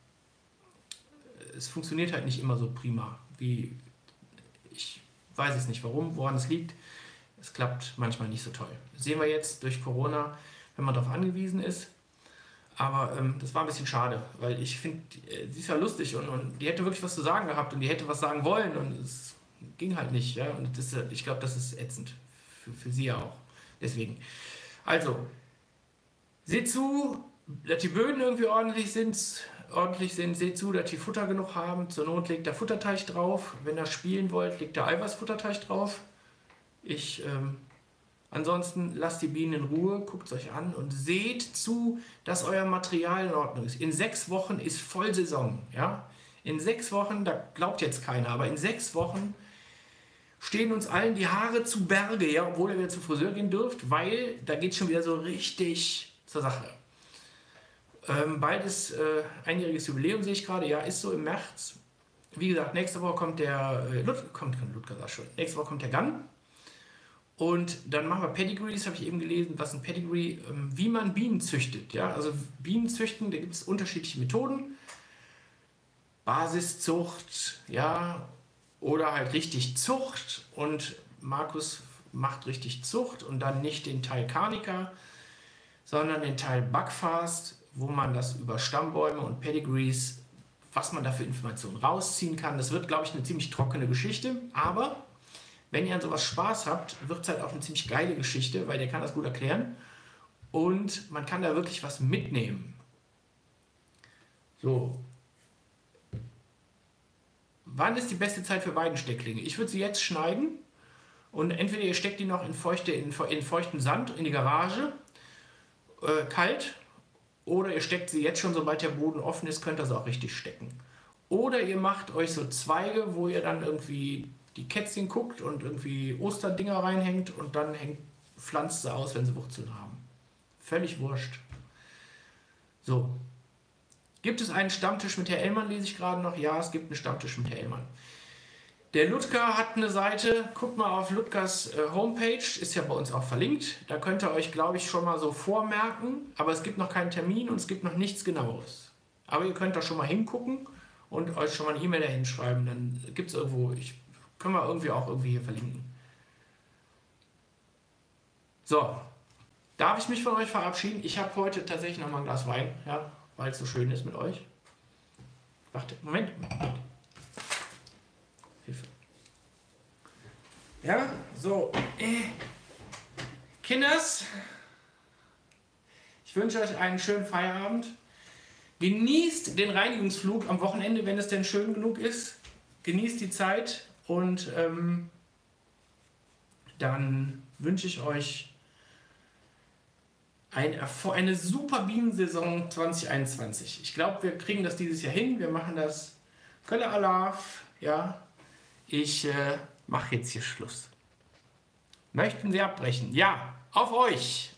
es funktioniert halt nicht immer so prima, wie ich weiß es nicht warum, woran es liegt. Es klappt manchmal nicht so toll. Das sehen wir jetzt durch Corona, wenn man darauf angewiesen ist. Aber ähm, das war ein bisschen schade, weil ich finde, äh, sie ist ja lustig und, und die hätte wirklich was zu sagen gehabt und die hätte was sagen wollen und es ging halt nicht. Ja? Und das, ich glaube, das ist ätzend. Für, für sie ja auch. Deswegen. Also, seht zu, dass die Böden irgendwie ordentlich sind, ordentlich sind. Seht zu, dass die Futter genug haben. Zur Not legt der Futterteig drauf. Wenn ihr spielen wollt, legt der Eiweißfutterteig drauf. Ich, ähm, ansonsten lasst die Bienen in Ruhe, guckt es euch an und seht zu, dass euer Material in Ordnung ist. In sechs Wochen ist Vollsaison, ja. In sechs Wochen, da glaubt jetzt keiner, aber in sechs Wochen stehen uns allen die Haare zu Berge, ja, obwohl ihr wieder zum Friseur gehen dürft, weil da geht es schon wieder so richtig zur Sache. Ähm, beides äh, einjähriges Jubiläum sehe ich gerade, ja, ist so im März. Wie gesagt, nächste Woche kommt der äh, Lut kommt, kommt Ludger sag schon. Nächste Woche kommt der Gun. Und dann machen wir Pedigrees, habe ich eben gelesen, was ein Pedigree, ähm, wie man Bienen züchtet. Ja? Also Bienen züchten, da gibt es unterschiedliche Methoden. Basiszucht, ja, oder halt richtig Zucht. Und Markus macht richtig Zucht und dann nicht den Teil Carnica, sondern den Teil Buckfast, wo man das über Stammbäume und Pedigrees, was man da für Informationen rausziehen kann. Das wird, glaube ich, eine ziemlich trockene Geschichte, aber wenn ihr an sowas Spaß habt, wird es halt auch eine ziemlich geile Geschichte, weil der kann das gut erklären und man kann da wirklich was mitnehmen. So. Wann ist die beste Zeit für Weidenstecklinge? Ich würde sie jetzt schneiden und entweder ihr steckt die noch in, feuchte, in, in feuchten Sand in die Garage, äh, kalt, oder ihr steckt sie jetzt schon, sobald der Boden offen ist, könnt ihr sie auch richtig stecken. Oder ihr macht euch so Zweige, wo ihr dann irgendwie die Kätzchen guckt und irgendwie Osterdinger reinhängt und dann hängt, pflanzt sie aus, wenn sie Wurzeln haben. Völlig wurscht. So. Gibt es einen Stammtisch mit Herr Ellmann, lese ich gerade noch? Ja, es gibt einen Stammtisch mit Herr Ellmann. Der Ludger hat eine Seite, guckt mal auf Ludgers äh, Homepage, ist ja bei uns auch verlinkt. Da könnt ihr euch, glaube ich, schon mal so vormerken, aber es gibt noch keinen Termin und es gibt noch nichts Genaueres. Aber ihr könnt da schon mal hingucken und euch schon mal eine E-Mail dahin schreiben, dann gibt es irgendwo, ich können wir irgendwie auch irgendwie hier verlinken. So, darf ich mich von euch verabschieden? Ich habe heute tatsächlich noch mal ein Glas Wein, ja, weil es so schön ist mit euch. Warte, Moment. Hilfe. Ja, so. Äh. Kinders, ich wünsche euch einen schönen Feierabend. Genießt den Reinigungsflug am Wochenende, wenn es denn schön genug ist. Genießt die Zeit. Und ähm, dann wünsche ich euch ein, eine super Bienensaison zwanzig einundzwanzig. Ich glaube, wir kriegen das dieses Jahr hin. Wir machen das. Kölle Alaf. Ja, ich äh, mache jetzt hier Schluss. Möchten Sie abbrechen? Ja, auf euch!